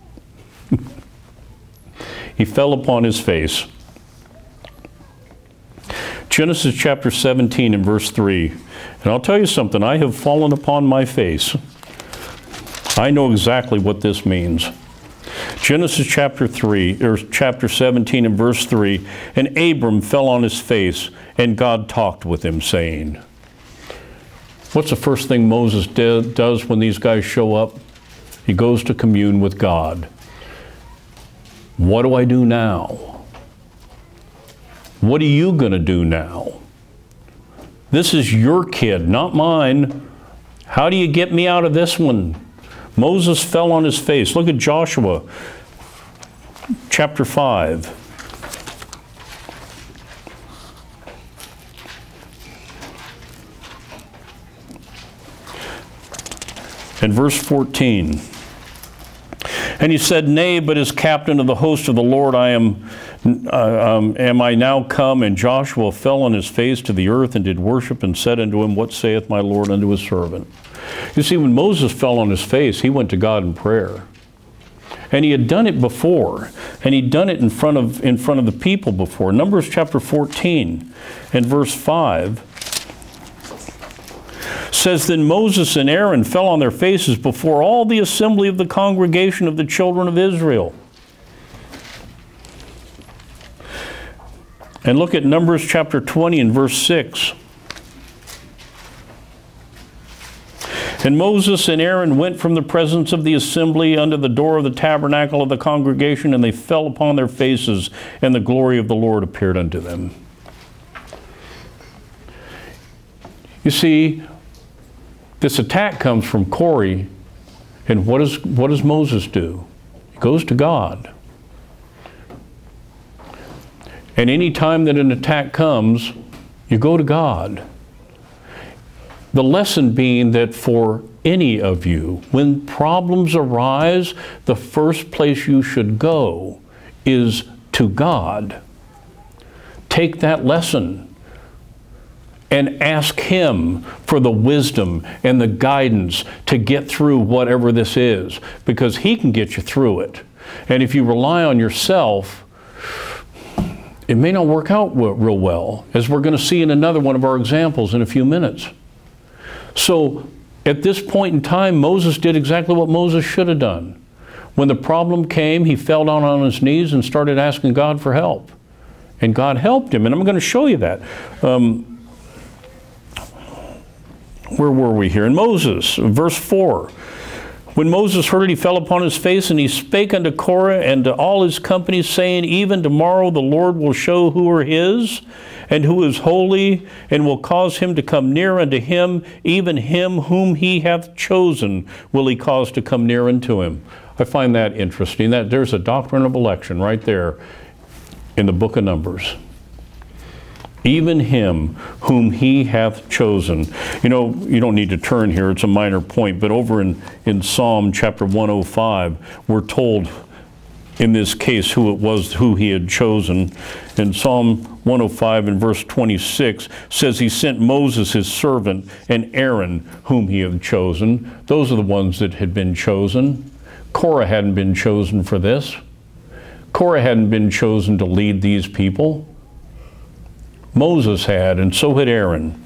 Speaker 2: He fell upon his face. Genesis chapter seventeen and verse three. And I'll tell you something, I have fallen upon my face. I know exactly what this means. Genesis chapter three, or chapter seventeen and verse three, and Abram fell on his face, and God talked with him, saying. What's the first thing Moses did, does when these guys show up? He goes to commune with God. What do I do now? What are you going to do now? This is your kid, not mine. How do you get me out of this one? Moses fell on his face. Look at Joshua chapter five. And verse fourteen. And he said, Nay, but as captain of the host of the Lord I am, uh, um, am I now come? And Joshua fell on his face to the earth and did worship and said unto him, What saith my Lord unto his servant? You see, when Moses fell on his face, he went to God in prayer. And he had done it before. And he'd done it in front of, in front of the people before. Numbers chapter fourteen and verse five says, Then Moses and Aaron fell on their faces before all the assembly of the congregation of the children of Israel. And look at Numbers chapter twenty and verse six. And Moses and Aaron went from the presence of the assembly unto the door of the tabernacle of the congregation, and they fell upon their faces, and the glory of the Lord appeared unto them. You see, this attack comes from Corey, and what does, what does Moses do? He goes to God. And any time that an attack comes, you go to God. The lesson being that for any of you, when problems arise, the first place you should go is to God. Take that lesson and ask Him for the wisdom and the guidance to get through whatever this is, because He can get you through it. And if you rely on yourself, it may not work out real well, as we're going to see in another one of our examples in a few minutes. So at this point in time, Moses did exactly what Moses should have done. When the problem came, he fell down on his knees and started asking God for help. And God helped him, and I'm going to show you that. Um, where were we here? In Moses, verse four. When Moses heard it, he fell upon his face, and he spake unto Korah and to all his company, saying, Even tomorrow the Lord will show who are his, and who is holy, and will cause him to come near unto him, even him whom he hath chosen will he cause to come near unto him. I find that interesting. That there's a doctrine of election right there in the book of Numbers. Even him whom he hath chosen. You know, you don't need to turn here, it's a minor point, but over in, in Psalm chapter one oh five, we're told in this case who it was who he had chosen. In Psalm one oh five and verse twenty-six says he sent Moses his servant and Aaron whom he had chosen. Those are the ones that had been chosen. Korah hadn't been chosen for this. Korah hadn't been chosen to lead these people. Moses had, and so had Aaron.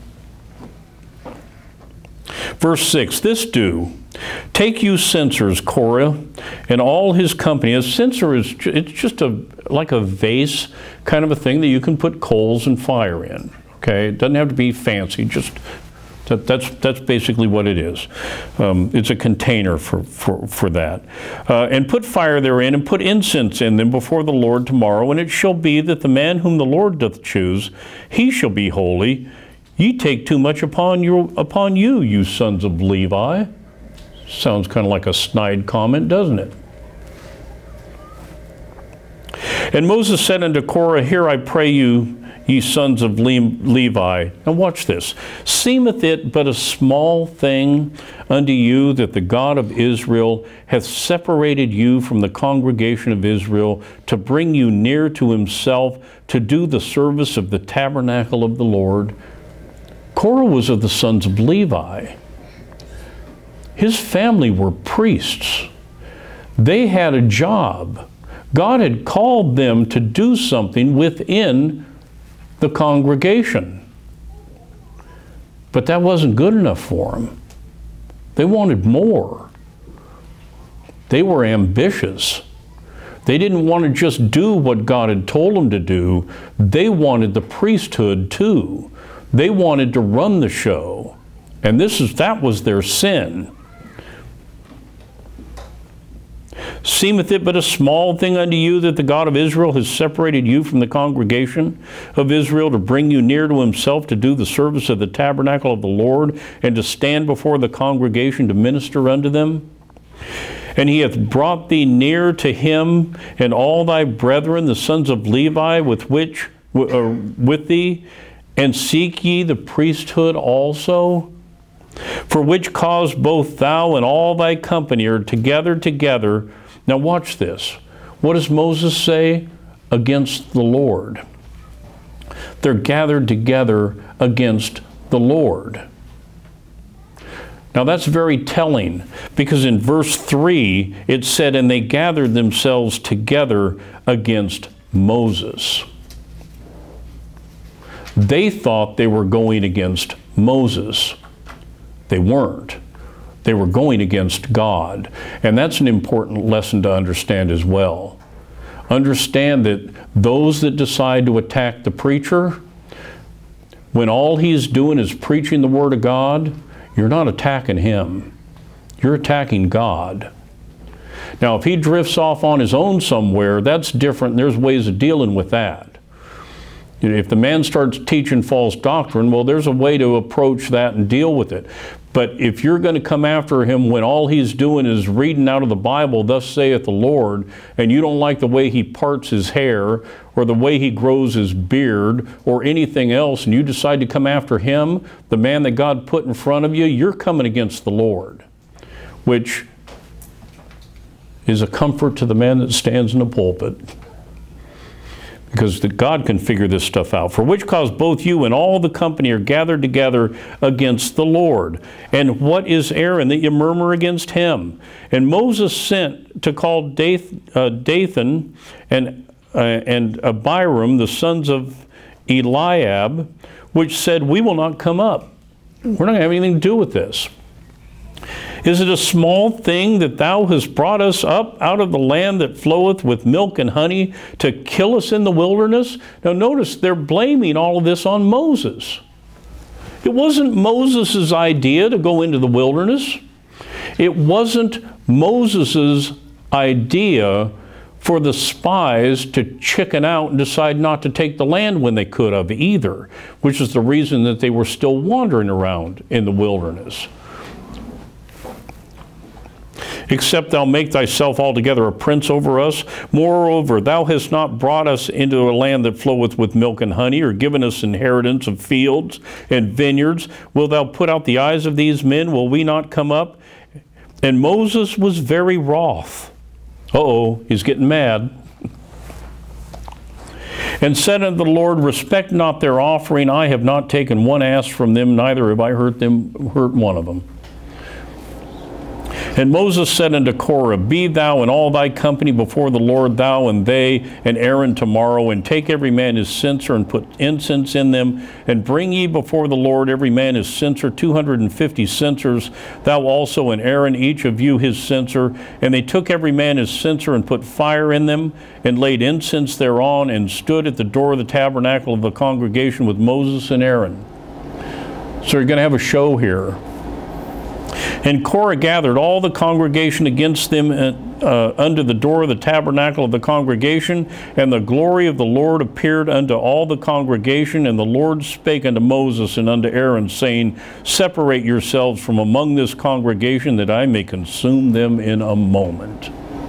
Speaker 2: Verse six, this do, take you censers, Korah, and all his company. A censer is it's just a like a vase kind of a thing that you can put coals and fire in. Okay, it doesn't have to be fancy. Just that, that's that's basically what it is. Um, it's a container for for for that. Uh, and put fire therein, and put incense in them before the Lord tomorrow. And it shall be that the man whom the Lord doth choose, he shall be holy. Ye take too much upon your upon you, you sons of Levi. Sounds kind of like a snide comment, doesn't it? And Moses said unto Korah, Hear I pray you, ye sons of Le Levi. Now watch this. Seemeth it but a small thing unto you that the God of Israel hath separated you from the congregation of Israel to bring you near to himself to do the service of the tabernacle of the Lord? Korah was of the sons of Levi. His family were priests. They had a job. God had called them to do something within the congregation. But that wasn't good enough for them. They wanted more. They were ambitious. They didn't want to just do what God had told them to do. They wanted the priesthood too. They wanted to run the show. And this is that was their sin. Seemeth it but a small thing unto you that the God of Israel has separated you from the congregation of Israel to bring you near to himself to do the service of the tabernacle of the Lord and to stand before the congregation to minister unto them? And he hath brought thee near to him and all thy brethren, the sons of Levi, with which uh, with thee, and seek ye the priesthood also? For which cause both thou and all thy company are together together. Now watch this. What does Moses say? Against the Lord. They're gathered together against the Lord. Now that's very telling, because in verse three it said, and they gathered themselves together against Moses. They thought they were going against Moses. They weren't. They were going against God. And that's an important lesson to understand as well. Understand that those that decide to attack the preacher, when all he's doing is preaching the Word of God, you're not attacking him. You're attacking God. Now, if he drifts off on his own somewhere, that's different. There's ways of dealing with that. If the man starts teaching false doctrine, well, there's a way to approach that and deal with it. But if you're going to come after him when all he's doing is reading out of the Bible, thus saith the Lord, and you don't like the way he parts his hair or the way he grows his beard or anything else, and you decide to come after him, the man that God put in front of you, you're coming against the Lord, which is a comfort to the man that stands in the pulpit. Because God can figure this stuff out. For which cause both you and all the company are gathered together against the Lord. And what is Aaron that you murmur against him? And Moses sent to call Dath, uh, Dathan and, uh, and Abiram, the sons of Eliab, which said, we will not come up. We're not going to have anything to do with this. Is it a small thing that thou hast brought us up out of the land that floweth with milk and honey to kill us in the wilderness? Now notice they're blaming all of this on Moses. It wasn't Moses' idea to go into the wilderness. It wasn't Moses' idea for the spies to chicken out and decide not to take the land when they could have either, which is the reason that they were still wandering around in the wilderness. Except thou make thyself altogether a prince over us. Moreover, thou hast not brought us into a land that floweth with milk and honey, or given us inheritance of fields and vineyards. Wilt thou put out the eyes of these men? Will we not come up? And Moses was very wroth. Uh-oh, he's getting mad. And said unto the Lord, respect not their offering. I have not taken one ass from them, neither have I hurt them, hurt one of them. And Moses said unto Korah, be thou and all thy company before the Lord, thou and they and Aaron tomorrow, and take every man his censer and put incense in them, and bring ye before the Lord every man his censer, two hundred and fifty censers, thou also and Aaron, each of you his censer. And they took every man his censer and put fire in them, and laid incense thereon, and stood at the door of the tabernacle of the congregation with Moses and Aaron. So you're going to have a show here. And Korah gathered all the congregation against them uh, under the door of the tabernacle of the congregation, and the glory of the Lord appeared unto all the congregation. And the Lord spake unto Moses and unto Aaron, saying, separate yourselves from among this congregation, that I may consume them in a moment.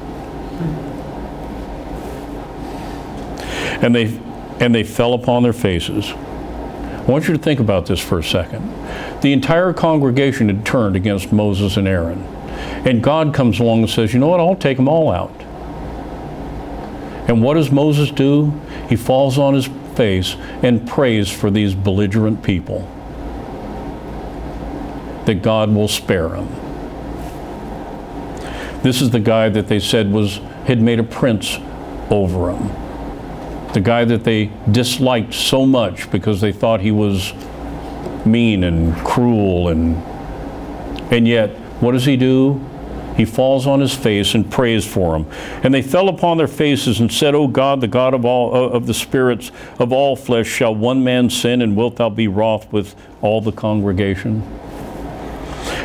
Speaker 2: And they, and they fell upon their faces. I want you to think about this for a second. The entire congregation had turned against Moses and Aaron. And God comes along and says, you know what, I'll take them all out. And what does Moses do? He falls on his face and prays for these belligerent people, that God will spare them. This is the guy that they said was had made a prince over them. The guy that they disliked so much because they thought he was mean and cruel, and and yet what does he do? He falls on his face and prays for them. And they fell upon their faces and said, O God, the God of all of the spirits of all flesh, shall one man sin, and wilt thou be wroth with all the congregation?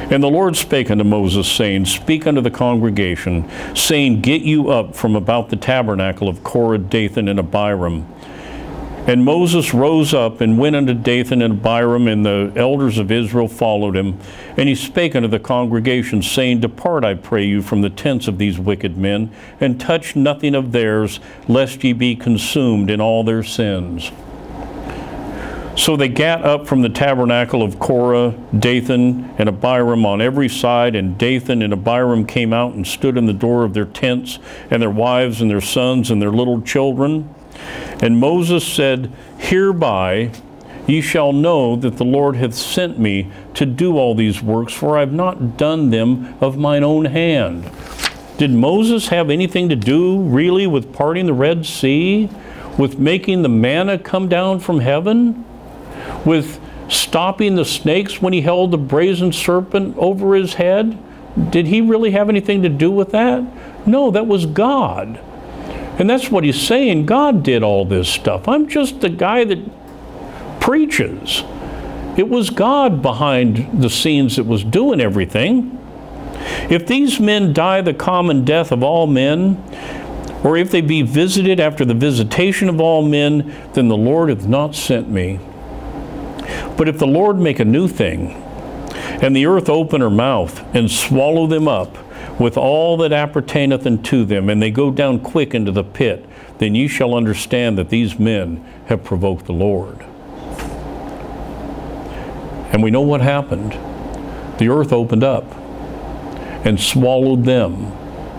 Speaker 2: And the Lord spake unto Moses, saying, Speak unto the congregation, saying, Get you up from about the tabernacle of Korah, Dathan, and Abiram. And Moses rose up and went unto Dathan and Abiram, and the elders of Israel followed him. And he spake unto the congregation, saying, Depart, I pray you, from the tents of these wicked men, and touch nothing of theirs, lest ye be consumed in all their sins. So they gat up from the tabernacle of Korah, Dathan, and Abiram on every side, and Dathan and Abiram came out and stood in the door of their tents, and their wives and their sons and their little children. And Moses said, Hereby ye shall know that the Lord hath sent me to do all these works, for I have not done them of mine own hand. Did Moses have anything to do, really, with parting the Red Sea? With making the manna come down from heaven? With stopping the snakes when he held the brazen serpent over his head? Did he really have anything to do with that? No, that was God. And that's what he's saying. God did all this stuff. I'm just the guy that preaches. It was God behind the scenes that was doing everything. If these men die the common death of all men, or if they be visited after the visitation of all men, then the Lord hath not sent me. But if the Lord make a new thing, and the earth open her mouth, and swallow them up, with all that appertaineth unto them, and they go down quick into the pit, then ye shall understand that these men have provoked the Lord. And we know what happened. The earth opened up and swallowed them.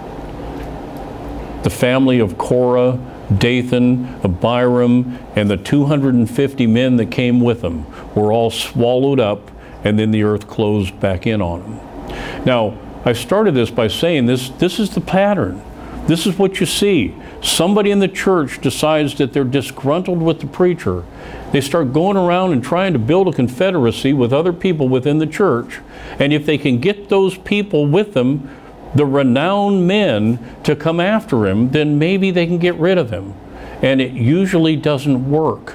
Speaker 2: The family of Korah, Dathan, Abiram, and the two hundred fifty men that came with them were all swallowed up, and then the earth closed back in on them. Now, I started this by saying this, this is the pattern. This is what you see. Somebody in the church decides that they're disgruntled with the preacher. They start going around and trying to build a confederacy with other people within the church. And if they can get those people with them, the renowned men, to come after him, then maybe they can get rid of him. And it usually doesn't work.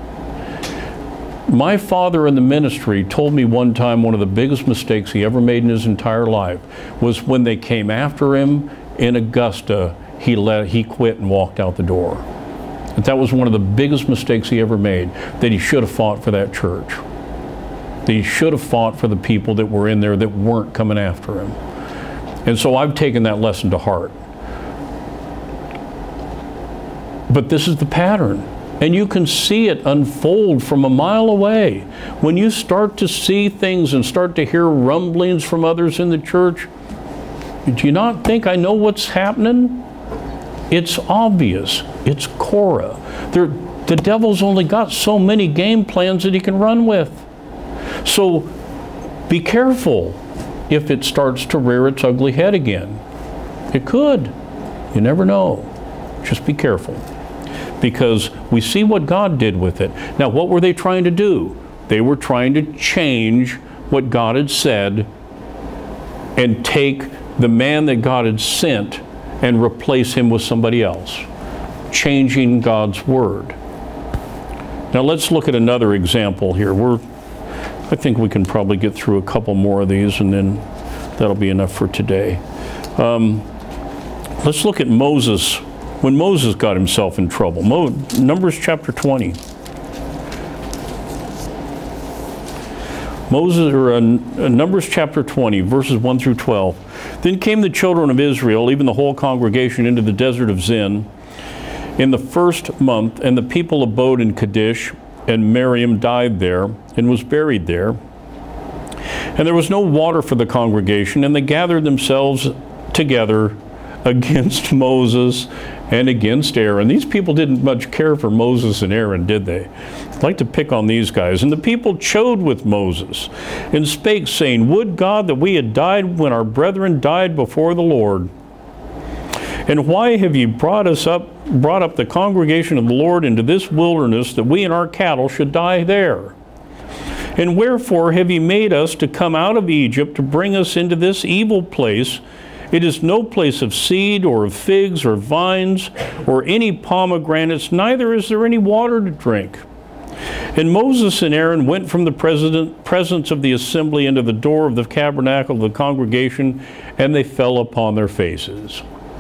Speaker 2: My father in the ministry told me one time one of the biggest mistakes he ever made in his entire life was when they came after him in Augusta, he let he quit and walked out the door. But that was one of the biggest mistakes he ever made, that he should have fought for that church. That he should have fought for the people that were in there that weren't coming after him. And so I've taken that lesson to heart. But this is the pattern. And you can see it unfold from a mile away. When you start to see things and start to hear rumblings from others in the church, do you not think I know what's happening? It's obvious. It's Korah. They're, the devil's only got so many game plans that he can run with. So be careful if it starts to rear its ugly head again. It could. You never know. Just be careful. Because we see what God did with it. Now, what were they trying to do? They were trying to change what God had said and take the man that God had sent and replace him with somebody else. Changing God's word. Now, let's look at another example here. We're, I think we can probably get through a couple more of these, and then that'll be enough for today. Um, let's look at Moses. When Moses got himself in trouble. Mo Numbers chapter twenty. Moses, or uh, Numbers chapter twenty, verses one through twelve. Then came the children of Israel, even the whole congregation, into the desert of Zin in the first month, and the people abode in Kadesh, and Miriam died there, and was buried there. And there was no water for the congregation, and they gathered themselves together against Moses and against Aaron. These people didn't much care for Moses and Aaron, did they? I'd like to pick on these guys. And the people chode with Moses and spake, saying, Would God that we had died when our brethren died before the Lord. And why have ye brought us up, brought up the congregation of the Lord into this wilderness, that we and our cattle should die there? And wherefore have ye made us to come out of Egypt to bring us into this evil place? It is no place of seed, or of figs, or vines, or any pomegranates, neither is there any water to drink. And Moses and Aaron went from the president, presence of the assembly into the door of the tabernacle of the congregation, and they fell upon their faces.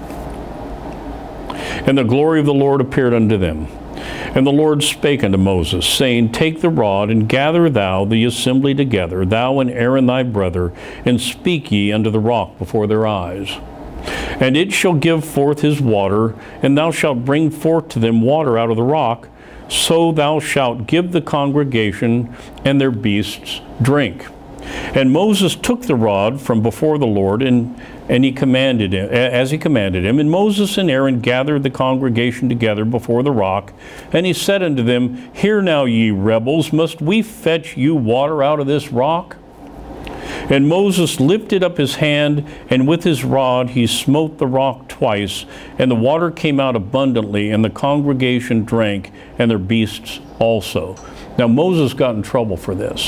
Speaker 2: And the glory of the Lord appeared unto them. And the Lord spake unto Moses, saying, Take the rod, and gather thou the assembly together, thou and Aaron thy brother, and speak ye unto the rock before their eyes. And it shall give forth his water, and thou shalt bring forth to them water out of the rock, so thou shalt give the congregation and their beasts drink. And Moses took the rod from before the Lord, and, and he commanded him, as he commanded him. And Moses and Aaron gathered the congregation together before the rock, and he said unto them, Hear now, ye rebels, must we fetch you water out of this rock? And Moses lifted up his hand, and with his rod he smote the rock twice, and the water came out abundantly, and the congregation drank, and their beasts also. Now Moses got in trouble for this.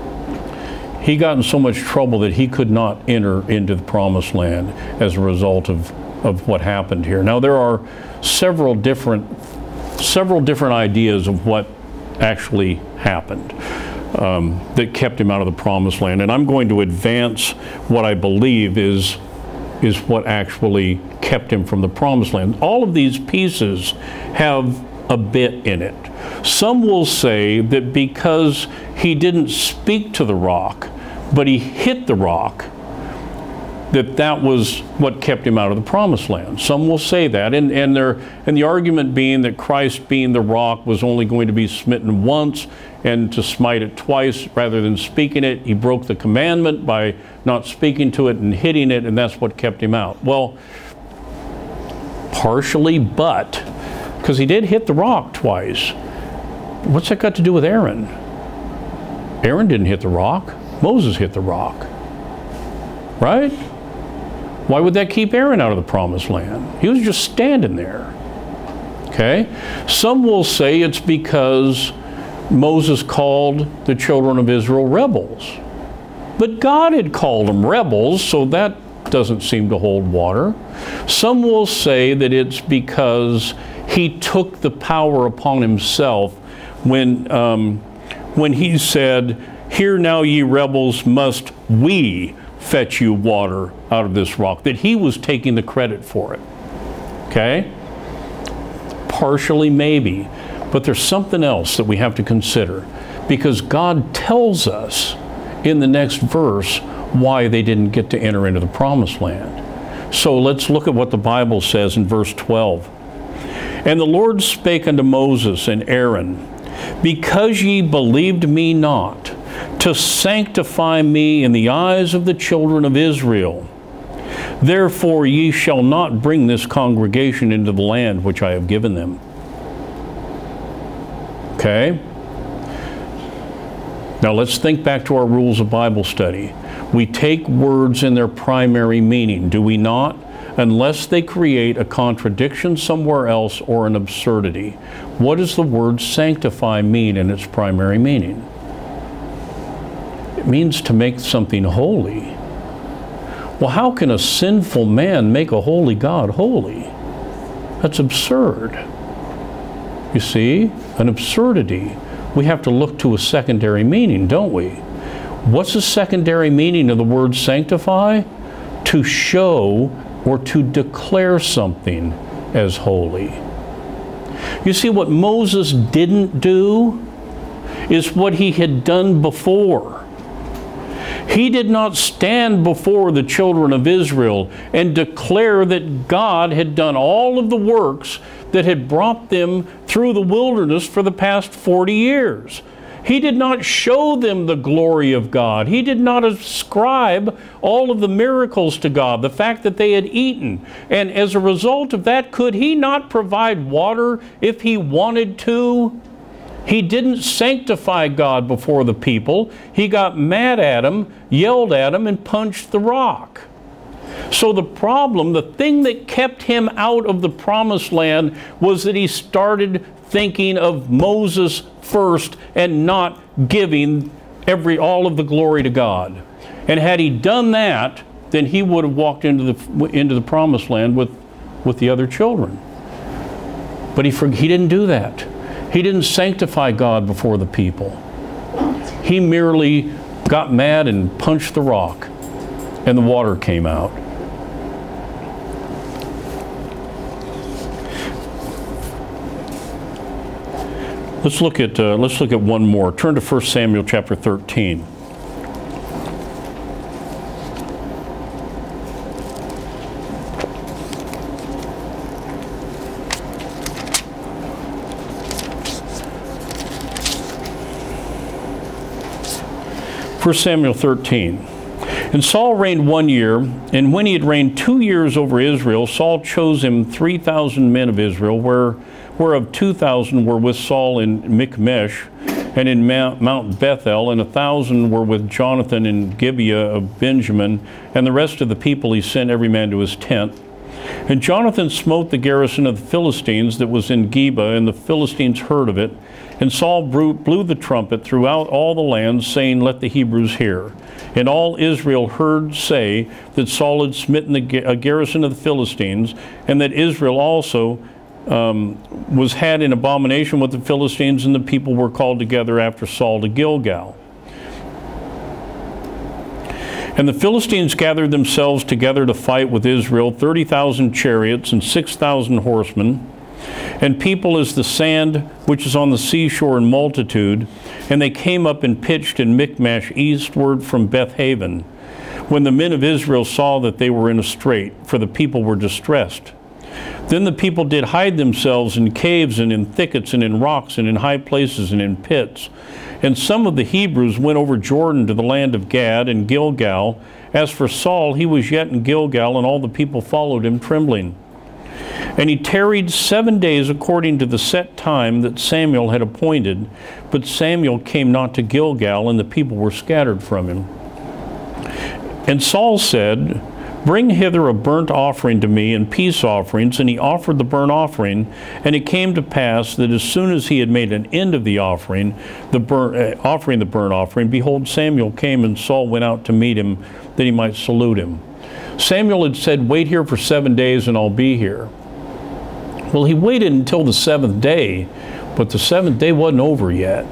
Speaker 2: He got in so much trouble that he could not enter into the promised land as a result of, of what happened here. Now there are several different, several different ideas of what actually happened. Um, that kept him out of the promised land. And I'm going to advance what I believe is, is what actually kept him from the promised land. All of these pieces have a bit in it. Some will say that because he didn't speak to the rock, but he hit the rock, that that was what kept him out of the promised land. Some will say that, and, and, there, and the argument being that Christ, being the rock, was only going to be smitten once, and to smite it twice rather than speaking it. He broke the commandment by not speaking to it and hitting it, and that's what kept him out. Well, partially, but, because he did hit the rock twice. What's that got to do with Aaron? Aaron didn't hit the rock. Moses hit the rock. Right? Why would that keep Aaron out of the promised land? He was just standing there. Okay? Some will say it's because Moses called the children of Israel rebels. But God had called them rebels, so that doesn't seem to hold water. Some will say that it's because he took the power upon himself when, um, when he said, Hear now, ye rebels, must we fetch you water out of this rock, that he was taking the credit for it. Okay? Partially, maybe. But there's something else that we have to consider, because God tells us in the next verse why they didn't get to enter into the promised land. So let's look at what the Bible says in verse twelve. And the Lord spake unto Moses and Aaron, Because ye believed me not, to sanctify me in the eyes of the children of Israel, therefore ye shall not bring this congregation into the land which I have given them. Okay? Now let's think back to our rules of Bible study. We take words in their primary meaning, do we not? Unless they create a contradiction somewhere else or an absurdity. What does the word sanctify mean in its primary meaning? It means to make something holy. Well, how can a sinful man make a holy God holy? That's absurd. You see, an absurdity. We have to look to a secondary meaning, don't we? What's the secondary meaning of the word sanctify? To show or to declare something as holy. You see, what Moses didn't do is what he had done before. He did not stand before the children of Israel and declare that God had done all of the works that had brought them through the wilderness for the past forty years. He did not show them the glory of God. He did not ascribe all of the miracles to God, the fact that they had eaten. And as a result of that, could he not provide water if he wanted to? He didn't sanctify God before the people. He got mad at him, yelled at him, and punched the rock. So the problem, the thing that kept him out of the promised land, was that he started thinking of Moses first and not giving every all of the glory to God. And had he done that, then he would have walked into the into the promised land with with the other children. But he he didn't do that. He didn't sanctify God before the people. He merely got mad and punched the rock, and the water came out. Let's look at uh, let's look at one more. Turn to First Samuel chapter thirteen. First Samuel thirteen. And Saul reigned one year, and when he had reigned two years over Israel, Saul chose him three thousand men of Israel, where, whereof two thousand were with Saul in Michmash, and in Mount, Mount Bethel, and a thousand were with Jonathan in Gibeah of Benjamin, and the rest of the people he sent every man to his tent. And Jonathan smote the garrison of the Philistines that was in Geba, and the Philistines heard of it. And Saul blew the trumpet throughout all the land, saying, Let the Hebrews hear. And all Israel heard say that Saul had smitten the, a garrison of the Philistines, and that Israel also um, was had in abomination with the Philistines, and the people were called together after Saul to Gilgal. And the Philistines gathered themselves together to fight with Israel, thirty thousand chariots and six thousand horsemen, and people as the sand which is on the seashore in multitude. And they came up and pitched in Michmash eastward from Beth Haven, when the men of Israel saw that they were in a strait, for the people were distressed. Then the people did hide themselves in caves and in thickets and in rocks and in high places and in pits. And some of the Hebrews went over Jordan to the land of Gad and Gilgal. As for Saul, he was yet in Gilgal, and all the people followed him trembling. And he tarried seven days according to the set time that Samuel had appointed. But Samuel came not to Gilgal, and the people were scattered from him. And Saul said, Bring hither a burnt offering to me and peace offerings. And he offered the burnt offering. And it came to pass that as soon as he had made an end of the offering, the burnt, uh, offering the burnt offering, behold, Samuel came, and Saul went out to meet him, that he might salute him. Samuel had said, Wait here for seven days, and I'll be here. Well, he waited until the seventh day, but the seventh day wasn't over yet.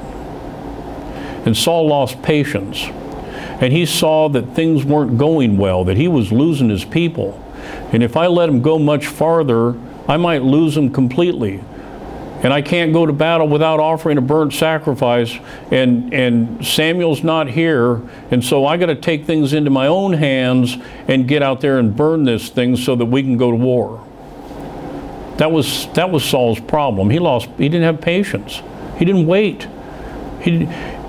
Speaker 2: And Saul lost patience. And he saw that things weren't going well, that he was losing his people. And if I let him go much farther, I might lose him completely. And I can't go to battle without offering a burnt sacrifice, and, and Samuel's not here, and so I got to take things into my own hands and get out there and burn this thing so that we can go to war. That was, that was Saul's problem. He lost, he didn't have patience. He didn't wait. He,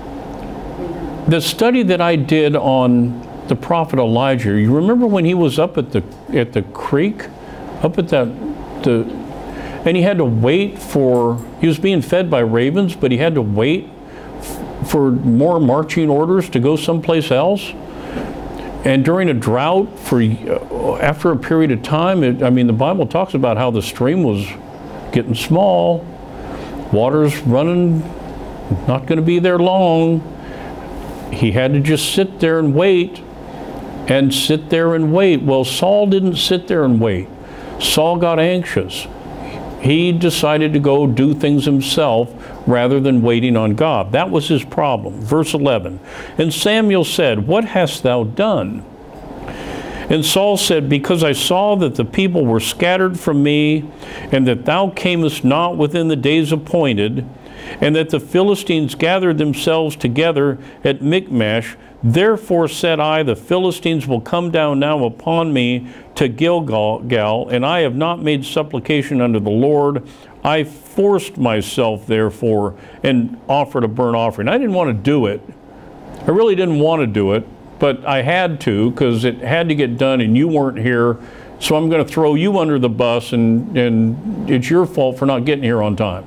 Speaker 2: the study that I did on the prophet Elijah, you remember when he was up at the, at the creek, up at that, the, and he had to wait for, he was being fed by ravens, but he had to wait for more marching orders to go someplace else. And during a drought, for uh, after a period of time, it, I mean, the Bible talks about how the stream was getting small, water's running, not going to be there long. He had to just sit there and wait, and sit there and wait. Well, Saul didn't sit there and wait. Saul got anxious. He decided to go do things himself rather than waiting on God. That was his problem. Verse eleven, And Samuel said, What hast thou done? And Saul said, Because I saw that the people were scattered from me, and that thou camest not within the days appointed, and that the Philistines gathered themselves together at Michmash. Therefore said I, the Philistines will come down now upon me to Gilgal, and I have not made supplication unto the Lord. I forced myself, therefore, and offered a burnt offering. I didn't want to do it. I really didn't want to do it, but I had to, because it had to get done, and you weren't here. So I'm going to throw you under the bus, and, and it's your fault for not getting here on time.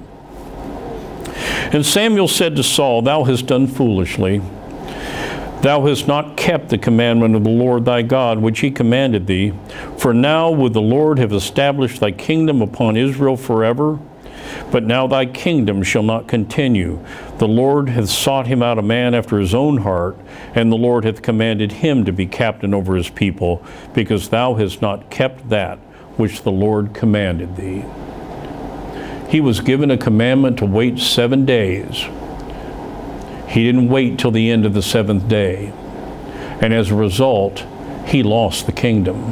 Speaker 2: And Samuel said to Saul, Thou hast done foolishly. Thou hast not kept the commandment of the Lord thy God, which he commanded thee. For now would the Lord have established thy kingdom upon Israel forever. But now thy kingdom shall not continue. The Lord hath sought him out a man after his own heart, and the Lord hath commanded him to be captain over his people, because thou hast not kept that which the Lord commanded thee. he was given a commandment to wait seven days. He didn't wait till the end of the seventh day. And as a result, he lost the kingdom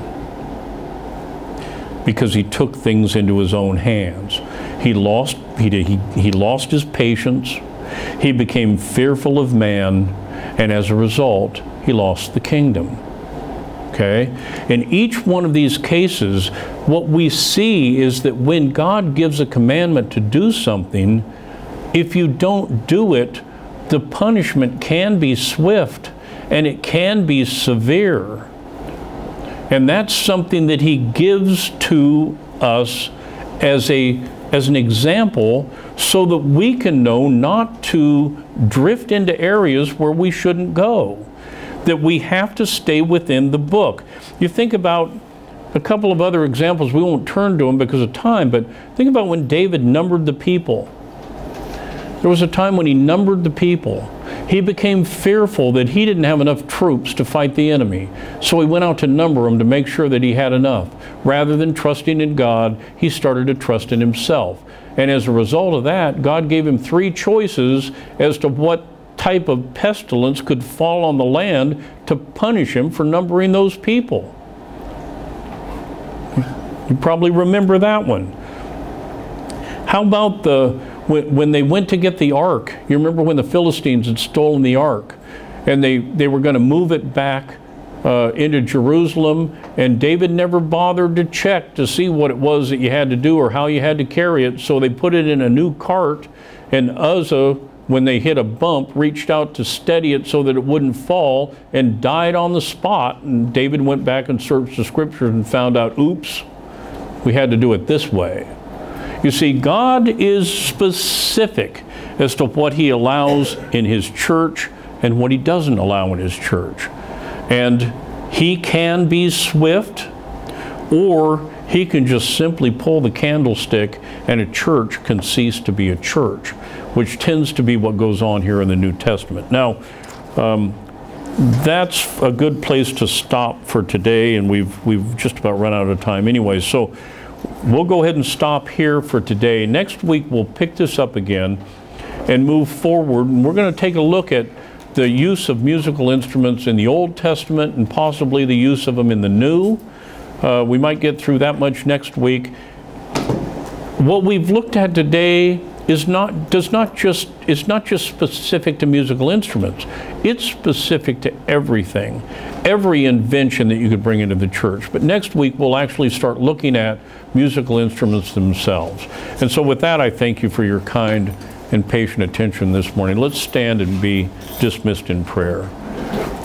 Speaker 2: because he took things into his own hands. He lost, he, did, he, he lost his patience. He became fearful of man, and as a result, he lost the kingdom. Okay? In each one of these cases, what we see is that when God gives a commandment to do something, if you don't do it, the punishment can be swift and it can be severe. And that's something that he gives to us as a as an example so that we can know not to drift into areas where we shouldn't go, that we have to stay within the book. You think about a couple of other examples. We won't turn to them because of time, but think about when David numbered the people. There was a time when he numbered the people. He became fearful that he didn't have enough troops to fight the enemy. So he went out to number them to make sure that he had enough. Rather than trusting in God, he started to trust in himself. And as a result of that, God gave him three choices as to what type of pestilence could fall on the land to punish him for numbering those people. You probably remember that one. How about the When, when they went to get the ark? You remember when the Philistines had stolen the ark and they, they were going to move it back uh, into Jerusalem, and David never bothered to check to see what it was that you had to do or how you had to carry it, so they put it in a new cart, and Uzzah, when they hit a bump, reached out to steady it so that it wouldn't fall and died on the spot. And David went back and searched the scriptures and found out, oops, we had to do it this way. You see, God is specific as to what he allows in his church and what he doesn't allow in his church. And he can be swift, or he can just simply pull the candlestick and a church can cease to be a church, which tends to be what goes on here in the New Testament. Now, um, that's a good place to stop for today, and we've, we've just about run out of time anyway. So we'll go ahead and stop here for today. Next week we'll pick this up again and move forward, and we're going to take a look at the use of musical instruments in the Old Testament and possibly the use of them in the New. Uh, we might get through that much next week. What we've looked at today is not does not just it's not just specific to musical instruments. It's specific to everything, every invention that you could bring into the church. But next week we'll actually start looking at musical instruments themselves. And so with that, I thank you for your kind and patient attention this morning. Let's stand and be dismissed in prayer.